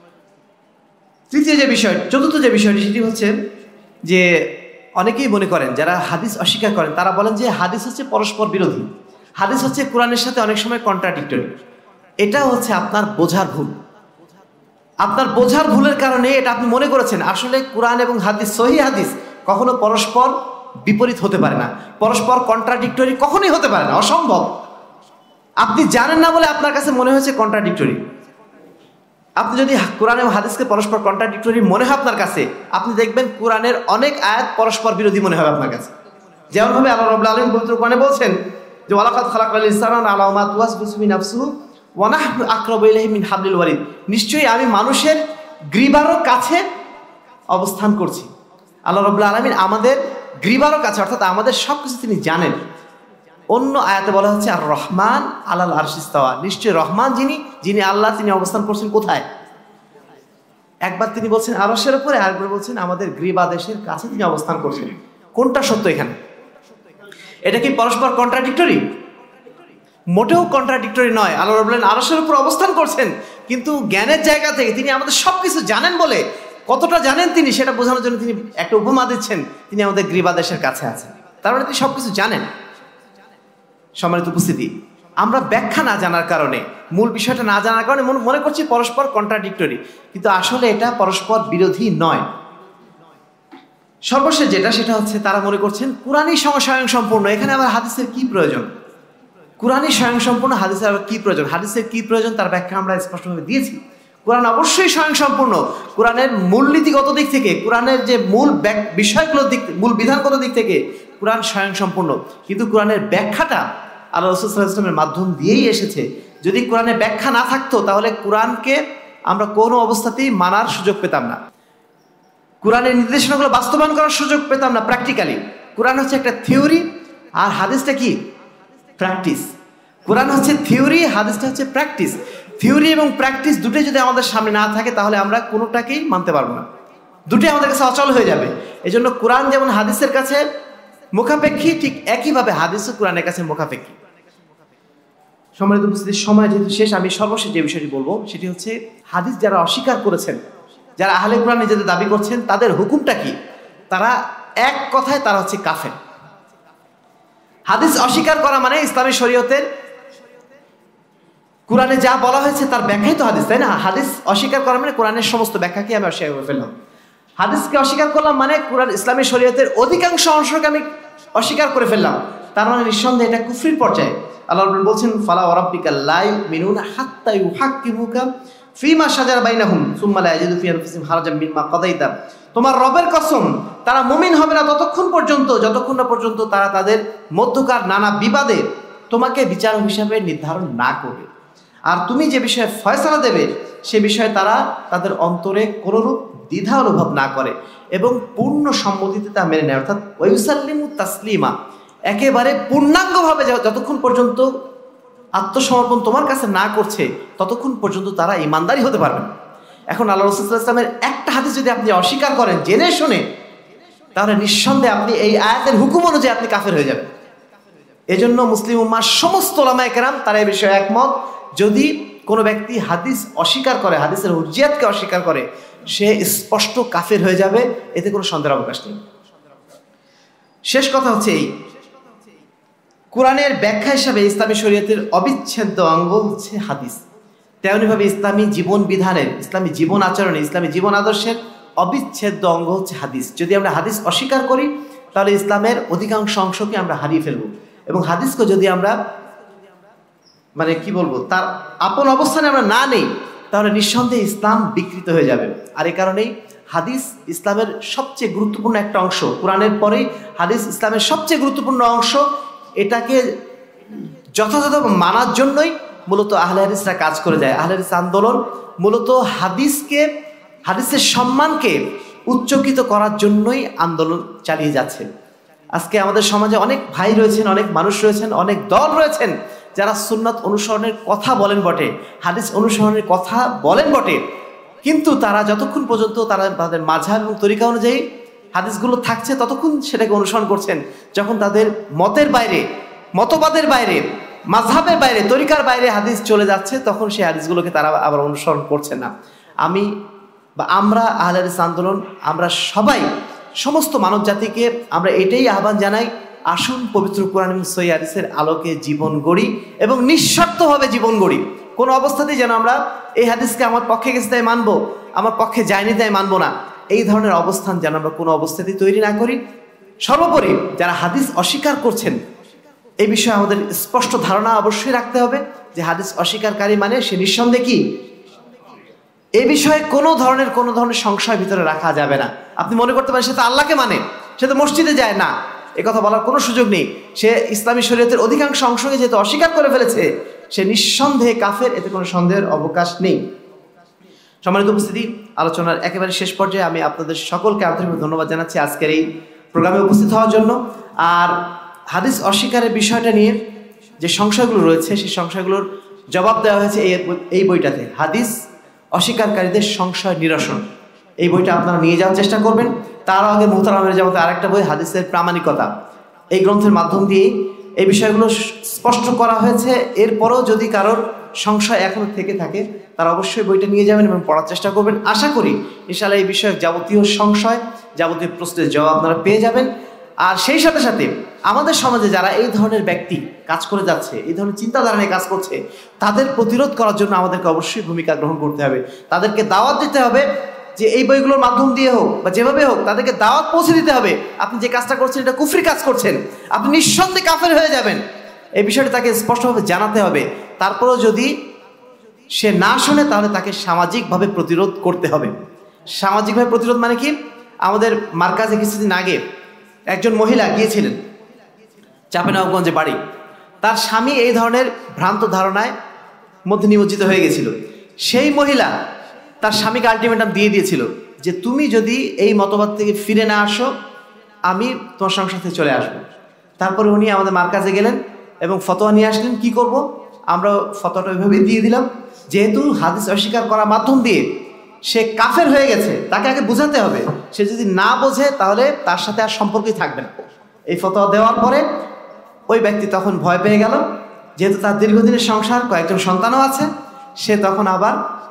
চতুর্থ যে বিষয়টি সেটি হচ্ছে যে অনেকেই মনে করেন যারা হাদিস অস্বীকার করেন তারা বলেন যে হাদিস হচ্ছে পরস্পর বিরোধী, হাদিস হচ্ছে কোরআনের সাথে অনেক সময় কন্ট্রাডিক্টরি। এটা হচ্ছে আপনার বোঝার ভুল। আপনার বোঝার ভুলের কারণে এটা আপনি মনে করেছেন। আসলে কোরআন এবং হাদিস, সহিহ হাদিস কখনো পরস্পর বিপরীত হতে পারে না, পরস্পর কন্ট্রাডিক্টরি কখনোই হতে পারে না, অসম্ভব। আপনি জানেন না বলে আপনার কাছে মনে হয়েছে কন্ট্রাডিক্টরি। আপনি যদি কোরআন এবং হাদিসকে পরস্পর কন্ট্রাডিক্টরি মনে হয় আপনার কাছে, আপনি দেখবেন কোরআনের অনেক আয়াত পরস্পর বিরোধী মনে হবে আপনার কাছে। যেমনভাবে আল্লাহ রাব্বুল আলামিন পবিত্র কোরআনে বলছেন যে ওয়ালাকাদ খালাকনাল ইনসানা আলা মা তুওয়াসবিসু বিহি নাফসুহু ওয়া নাহনু আকরাবু ইলাইহি মিন হাবলিল ওয়ারিদ, নিশ্চয়ই আমি মানুষের গ্রীবারও কাছে অবস্থান করছি। আল্লাহ রাব্বুল আলামিন আমাদের গ্রীবারও কাছে, অর্থাৎ আমাদের সব কিছু তিনি জানেন। অন্য আয়াতে বলা হচ্ছে আর রহমান আলাল আরশি ইস্তাওয়া, নিশ্চয় রহমান যিনি আল্লাহ, তিনি অবস্থান করছেন কোথায়? একবার তিনি বলছেন আরশের উপরে, আরেকবার বলছেন আমাদের গ্রীবাদেশের কাছে তিনি অবস্থান করছেন। কোনটা সত্য এখানে? এটা কি পরস্পর কন্ট্রাডিক্টরি? মোটেও কন্ট্রাডিক্টরি নয়। আল্লাহ বলেন আরশের উপর অবস্থান করছেন, কিন্তু জ্ঞানের জায়গা থেকে তিনি আমাদের সবকিছু জানেন বলে, কতটা জানেন তিনি সেটা বোঝানোর জন্য তিনি একটা উপমা দিচ্ছেন, তিনি আমাদের গ্রীবাদেশের কাছে আছেন। তার মানে তিনি সবকিছু জানেন। সম্মানিত উপস্থিতি, আমরা ব্যাখ্যা না জানার কারণে, মূল বিষয়টা না জানার কারণে মনে করছি পরস্পর কন্ট্রাডিক্টরি, কিন্তু আসলে এটা পরস্পর বিরোধী নয়। সর্বশেষ সেটা হচ্ছে তারা মনে করছেন কুরআনই স্বয়ং সম্পূর্ণ, এখানে আবার হাদিসের কি প্রয়োজন? কুরআনই স্বয়ং সম্পূর্ণ, হাদিসের আবার কি প্রয়োজন? হাদিসের কি প্রয়োজন তার ব্যাখ্যা আমরা স্পষ্টভাবে দিয়েছি। কুরআন অবশ্যই স্বয়ং সম্পূর্ণ। কুরআনের মূলনীতিগত দিক থেকে, কুরআনের যে মূল বিষয়গুলোর দিক, মূল বিধানগত দিক থেকে কুরআন স্বয়ং সম্পূর্ণ, কিন্তু কুরআনের ব্যাখ্যাটা আল্লাহ রাসূল সাল্লাল্লাহু আলাইহি ওয়াসাল্লামের মাধ্যম দিয়েই এসেছে। যদি কোরআনের ব্যাখ্যা না থাকতো তাহলে কোরআনকে আমরা কোনো অবস্থাতেই মানার সুযোগ পেতাম না, কোরআনের নির্দেশনাগুলো বাস্তবায়ন করার সুযোগ পেতাম না প্র্যাকটিক্যালি। কোরআন হচ্ছে একটা থিওরি, আর হাদিসটা কি? প্র্যাকটিস। কোরআন হচ্ছে থিওরি, হাদিসটা হচ্ছে প্র্যাকটিস। থিওরি এবং প্র্যাকটিস দুটোই যদি আমাদের সামনে না থাকে তাহলে আমরা কোনোটাকেই মানতে পারবো না, দুটোই আমাদের কাছে অচল হয়ে যাবে। এই জন্য কোরআন যেমন হাদিসের কাছে মুখাপেক্ষী, ঠিক একইভাবে হাদিসও কোরআনের কাছে মুখাপেক্ষী। সম্মানিত উপস্থিতির সময় যেহেতু শেষ, আমি সর্বশেষ যে বিষয়টি বলবো সেটি হচ্ছে হাদিস যারা অস্বীকার করেছেন, যারা আহলে কোরআন নিজেদের দাবি করছেন, তাদের হুকুমটা কি? তারা এক কথায় তারা হচ্ছে কাফের। হাদিস অস্বীকার করা মানে ইসলামী শরীয়তের কোরআনে যা বলা হয়েছে তার ব্যাখ্যাই তো হাদিস, তাই না? হাদিস অস্বীকার করা মানে কোরআনের সমস্ত ব্যাখ্যাকে আমি অস্বীকার করে ফেললাম। হাদিসকে অস্বীকার করলাম মানে কোরআন ইসলামী শরীয়তের অধিকাংশ অংশকে আমি অস্বীকার করে ফেললাম। তার মানে নিঃসন্দেহে এটা কুফরির পর্যায়ে। আল্লাহ বলছেন ফালা ওয়া রাব্বিকা লা ইউমিনুনা হাত্তা ইউহাক্কিমুকা ফীমা শাজারা বাইনাহুম সুম্মা লা ইয়াজিদু ফি আনফুসিহিম হারাজাম মিম্মা কাদাইতা। তোমার রবের কসম, তারা মুমিন হবে না ততক্ষণ পর্যন্ত যতক্ষণ না পর্যন্ত তারা তাদের মধ্যকার নানা বিবাদে তোমাকে বিচারক হিসাবে নির্ধারণ না করবে, আর তুমি যে বিষয়ে ফয়সালা দেবে সে বিষয়ে তারা তাদের অন্তরে কোনরূপ দ্বিধা অনুভব না করে এবং পূর্ণ সম্মতিতে তা মেনে নেয়, অর্থাৎ ওয়ায়ুসাল্লিমু তাসলিমা, একেবারে পূর্ণাঙ্গভাবে যতক্ষণ পর্যন্ত আত্মসমর্পণ তোমার কাছে না করছে ততক্ষণ পর্যন্ত তারা ঈমানদারই হতে পারবে না। এখন আল্লাহ রাসূল সাল্লাল্লাহু আলাইহি ওয়াসাল্লামের একটা হাদিস যদি আপনি অস্বীকার করেন জেনে শুনে, তাহলে নিঃসন্দেহে আপনি এই আয়াতের হুকুম অনুযায়ী আপনি কাফের হয়ে যাবেন। এজন্য মুসলিম উম্মাহর সমস্ত উলামায়ে কেরাম তারা এই বিষয়ে একমত, যদি কোনো ব্যক্তি হাদিস অস্বীকার করে, হাদিসের হুজ্জিয়াতকে অস্বীকার করে, সে স্পষ্ট কাফের হয়ে যাবে, এতে কোনো সন্দেহের অবকাশ নেই। শেষ কথা হচ্ছে এই, কোরআনের ব্যাখ্যা হিসাবে ইসলামী শরীয়তের অবিচ্ছেদ্য অঙ্গ হচ্ছে হাদিস, তেমনিভাবে ইসলামী জীবন বিধানের, ইসলামী জীবন আচরণে, ইসলামী জীবন আদর্শের অবিচ্ছেদ্য অঙ্গ হচ্ছে হাদিস। যদি আমরা হাদিস অস্বীকার করি তাহলে ইসলামের অধিকাংশ অংশকে আমরা হারিয়ে ফেলব, এবং হাদিসকে যদি আমরা মানে কি বলবো তার আপন অবস্থানে আমরা না নেই তাহলে নিঃসন্দেহে ইসলাম বিকৃত হয়ে যাবে। আর এই কারণেই হাদিস ইসলামের সবচেয়ে গুরুত্বপূর্ণ একটা অংশ, কোরআনের পরেই হাদিস ইসলামের সবচেয়ে গুরুত্বপূর্ণ অংশ। এটাকে যথাযথ মানার জন্যই মূলত আহলে হাদিসরা কাজ করে যায়। আহলে হাদিস আন্দোলন মূলত হাদিসের সম্মানকে উচ্চকিত করার জন্যই আন্দোলন চালিয়ে যাচ্ছে। আজকে আমাদের সমাজে অনেক ভাই রয়েছেন, অনেক মানুষ রয়েছেন, অনেক দল রয়েছেন যারা সুন্নাত অনুসরণের কথা বলেন বটে, হাদিস অনুসরণের কথা বলেন বটে, কিন্তু তারা যতক্ষণ পর্যন্ত তারা তাদের মাযহাব এবং তরিকা অনুযায়ী হাদিসগুলো থাকছে ততক্ষণ সেটাকে অনুসরণ করছেন। যখন তাদের মতের বাইরে, মতবাদের বাইরে, মাযহাবের বাইরে, তরিকার বাইরে হাদিস চলে যাচ্ছে তখন সেই হাদিসগুলোকে তারা আবার অনুসরণ করছে না। আমরা আহলে হাদিস আন্দোলন, আমরা সবাই, সমস্ত মানব জাতিকে আমরা এটাই আহ্বান জানাই, আসুন পবিত্র কোরআন এবং সহিহ হাদিসের আলোকে জীবন গড়ি এবং নিঃস্বার্থভাবে জীবন গড়ি। কোনো অবস্থাতেই যেন আমরা এই হাদিসকে আমার পক্ষে গেছে তাই মানবো, আমার পক্ষে যায়নি তাই মানবো না, এই ধরনের অবস্থান যেন আমরা কোনো অবস্থাতেই তৈরি না করি। সর্বোপরি যারা হাদিস অস্বীকার করছেন এই বিষয়ে আমাদের স্পষ্ট ধারণা অবশ্যই রাখতে হবে যে হাদিস অস্বীকারী মানে সে নিঃসন্দেহে কি, এই বিষয়ে কোনো ধরনের সংশয় ভিতরে রাখা যাবে না। আপনি মনে করতে পারেন সে তো আল্লাহকে মানে, সে তো মসজিদে যায় না, এ কথা বলার কোনো সুযোগ নেই। সে ইসলামী শরীয়তের অধিকাংশ অংশকে যেহেতু অস্বীকার করে ফেলেছে সে নিঃসন্দেহে কাফের, এতে কোনো সন্দেহের অবকাশ নেই। সম্মানিত উপস্থিতি, আলোচনার একেবারে শেষ পর্যায়ে আমি আপনাদের সকলকে আন্তরিকভাবে ধন্যবাদ জানাচ্ছি আজকের এই প্রোগ্রামে উপস্থিত হওয়ার জন্য। আর হাদিস অস্বীকারের বিষয়টা নিয়ে যে সংশয়গুলো রয়েছে সেই সংশয়গুলোর জবাব দেওয়া হয়েছে এই বইটাতে, হাদিস অস্বীকারীদের সংশয় নিরসন। এই বইটা আপনারা নিয়ে যাওয়ার চেষ্টা করবেন। তার আগে মুহতারামের জামাতে আরেকটা বই হাদিসের প্রামাণিকতা, এই গ্রন্থের মাধ্যম দিয়ে এই বিষয়গুলো স্পষ্ট করা হয়েছে। এরপরও যদি কারোর সংশয় এখনো থেকে থাকে তারা অবশ্যই বইটা নিয়ে যাবেন এবং পড়ার চেষ্টা করবেন। আশা করি ইনশাআল্লাহ এই বিষয়ে যাবতীয় সংশয়, যাবতীয় প্রশ্নের জবাব আপনারা পেয়ে যাবেন। আর সেই সাথে সাথে আমাদের সমাজে যারা এই ধরনের ব্যক্তি কাজ করে যাচ্ছে, এই ধরনের চিন্তাধারা নিয়ে কাজ করছে, তাদের প্রতিরোধ করার জন্য আমাদেরকে অবশ্যই ভূমিকা গ্রহণ করতে হবে। তাদেরকে দাওয়াত দিতে হবে যে এই বইগুলোর মাধ্যম দিয়ে হোক বা যেভাবে হোক তাদেরকে দাওয়াত পৌঁছে দিতে হবে, আপনি যে কাজটা করছেন এটা কুফরি কাজ করছেন, আপনি নিঃসন্দেহে কাফের হয়ে যাবেন। এই বিষয়টা তাকে স্পষ্টভাবে জানাতে হবে। তারপরেও যদি সে না শোনে তাহলে তাকে সামাজিকভাবে প্রতিরোধ করতে হবে। সামাজিকভাবে প্রতিরোধ মানে কি? আমাদের মার্কাজে কিছুদিন আগে একজন মহিলা গিয়েছিলেন, চাঁপাইনবাবগঞ্জে বাড়ি। তার স্বামী এই ধরনের ভ্রান্ত ধারণায় মধ্যে নিমজ্জিত হয়ে গেছিল। সেই মহিলা তার স্বামীকে আলটিমেটাম দিয়ে দিয়েছিল যে তুমি যদি এই মতবাদ থেকে ফিরে না আসো আমি তোমার সংসার থেকে চলে আসবো। তারপরে উনি আমাদের মার্কাজে গেলেন এবং ফতোয়া নিয়ে আসলেন। কি করব? আমরা ফতোয়াটা ওইভাবে দিয়ে দিলাম, যেহেতু হাদিস অস্বীকার করার মাধ্যম দিয়ে সে কাফের হয়ে গেছে, তাকে আগে বোঝাতে হবে। সে যদি না বোঝে তাহলে তার সাথে আর সম্পর্কই থাকবে না। এই ফতোয়া দেওয়ার পরে ওই ব্যক্তি তখন ভয় পেয়ে গেল, যেহেতু তার দীর্ঘদিনের সংসার, কয়েকজন সন্তানও আছে। সে তখন আবার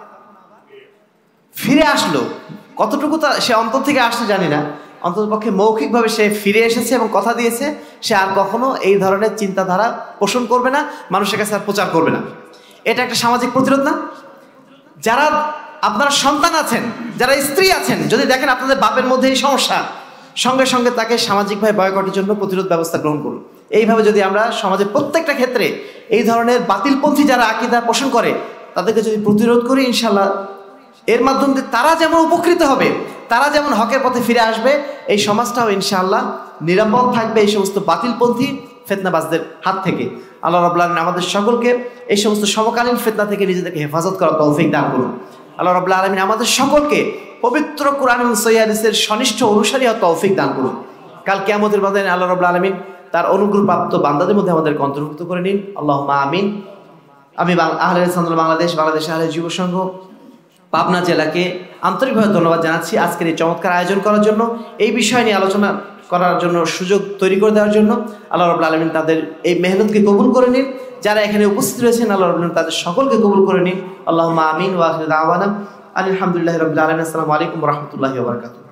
ফিরে আসলো। কতটুকু সে অন্তর থেকে আসছে জানি না, অন্ততপক্ষে মৌখিকভাবে সে ফিরে এসেছে এবং কথা দিয়েছে সে আর কখনো এই ধরনের চিন্তাধারা পোষণ করবে না, মানুষের কাছে আর প্রচার করবে না। এটা একটা সামাজিক প্রতিরোধ না? যারা আপনারা সন্তান আছেন, যারা স্ত্রী আছেন, যদি দেখেন আপনাদের বাপের মধ্যে এই সমস্যা, সঙ্গে সঙ্গে তাকে সামাজিকভাবে বয়কটের জন্য প্রতিরোধ ব্যবস্থা গ্রহণ করুন। এইভাবে যদি আমরা সমাজের প্রত্যেকটা ক্ষেত্রে এই ধরনের বাতিলপন্থী যারা আকীদা পোষণ করে তাদেরকে যদি প্রতিরোধ করি, ইনশাআল্লাহ এর মাধ্যমে তারা যেমন উপকৃত হবে, তারা যেমন হকের পথে ফিরে আসবে, এই সমাজটাও ইনশাআল্লাহ নিরাপদ থাকবে এই সমস্ত বাতিলপন্থী ফিতনাবাজদের হাত থেকে। আল্লাহ রাব্বুল আলামিন আমাদের সকলকে এই সমস্ত সমকালীন ফিতনা থেকে নিজেদেরকে হেফাজত করার তৌফিক দান করুন। আল্লাহ রাব্বুল আলামিন আমাদের সকলকে পবিত্র কোরআন এবং সহিহ হাদিসের সনিষ্ঠ অনুসারী হওয়ার তৌফিক দান করুন। কাল কিয়ামতের ময়দানে আল্লাহ রাব্বুল আলামিন তার অনুগ্রহপ্রাপ্ত বান্দাদের মধ্যে আমাদেরকে অন্তর্ভুক্ত করে নিন। আল্লাহুম্মা আমিন। আমি আহলে হাদিস বাংলাদেশ আহলে যুব সংঘ পাবনা জেলাকে আন্তরিকভাবে ধন্যবাদ জানাচ্ছি আজকের এই চমৎকার আয়োজন করার জন্য, এই বিষয় নিয়ে আলোচনা করার জন্য সুযোগ তৈরি করে দেওয়ার জন্য। আল্লাহ রাব্বুল আলামিন তাদের এই মেহনতকে কবুল করে নিন। যারা এখানে উপস্থিত রয়েছেন আল্লাহ রাব্বুল আলামিন তাদের সকলকে কবুল করে নিন। আল্লাহুম্মা আমিন ওয়া আখিরু দাওয়ানা আলহামদুলিল্লাহি রাব্বিল আলামিন। আসসালামু আলাইকুম ওয়া রাহমাতুল্লাহি ওয়া বারাকাতুহু।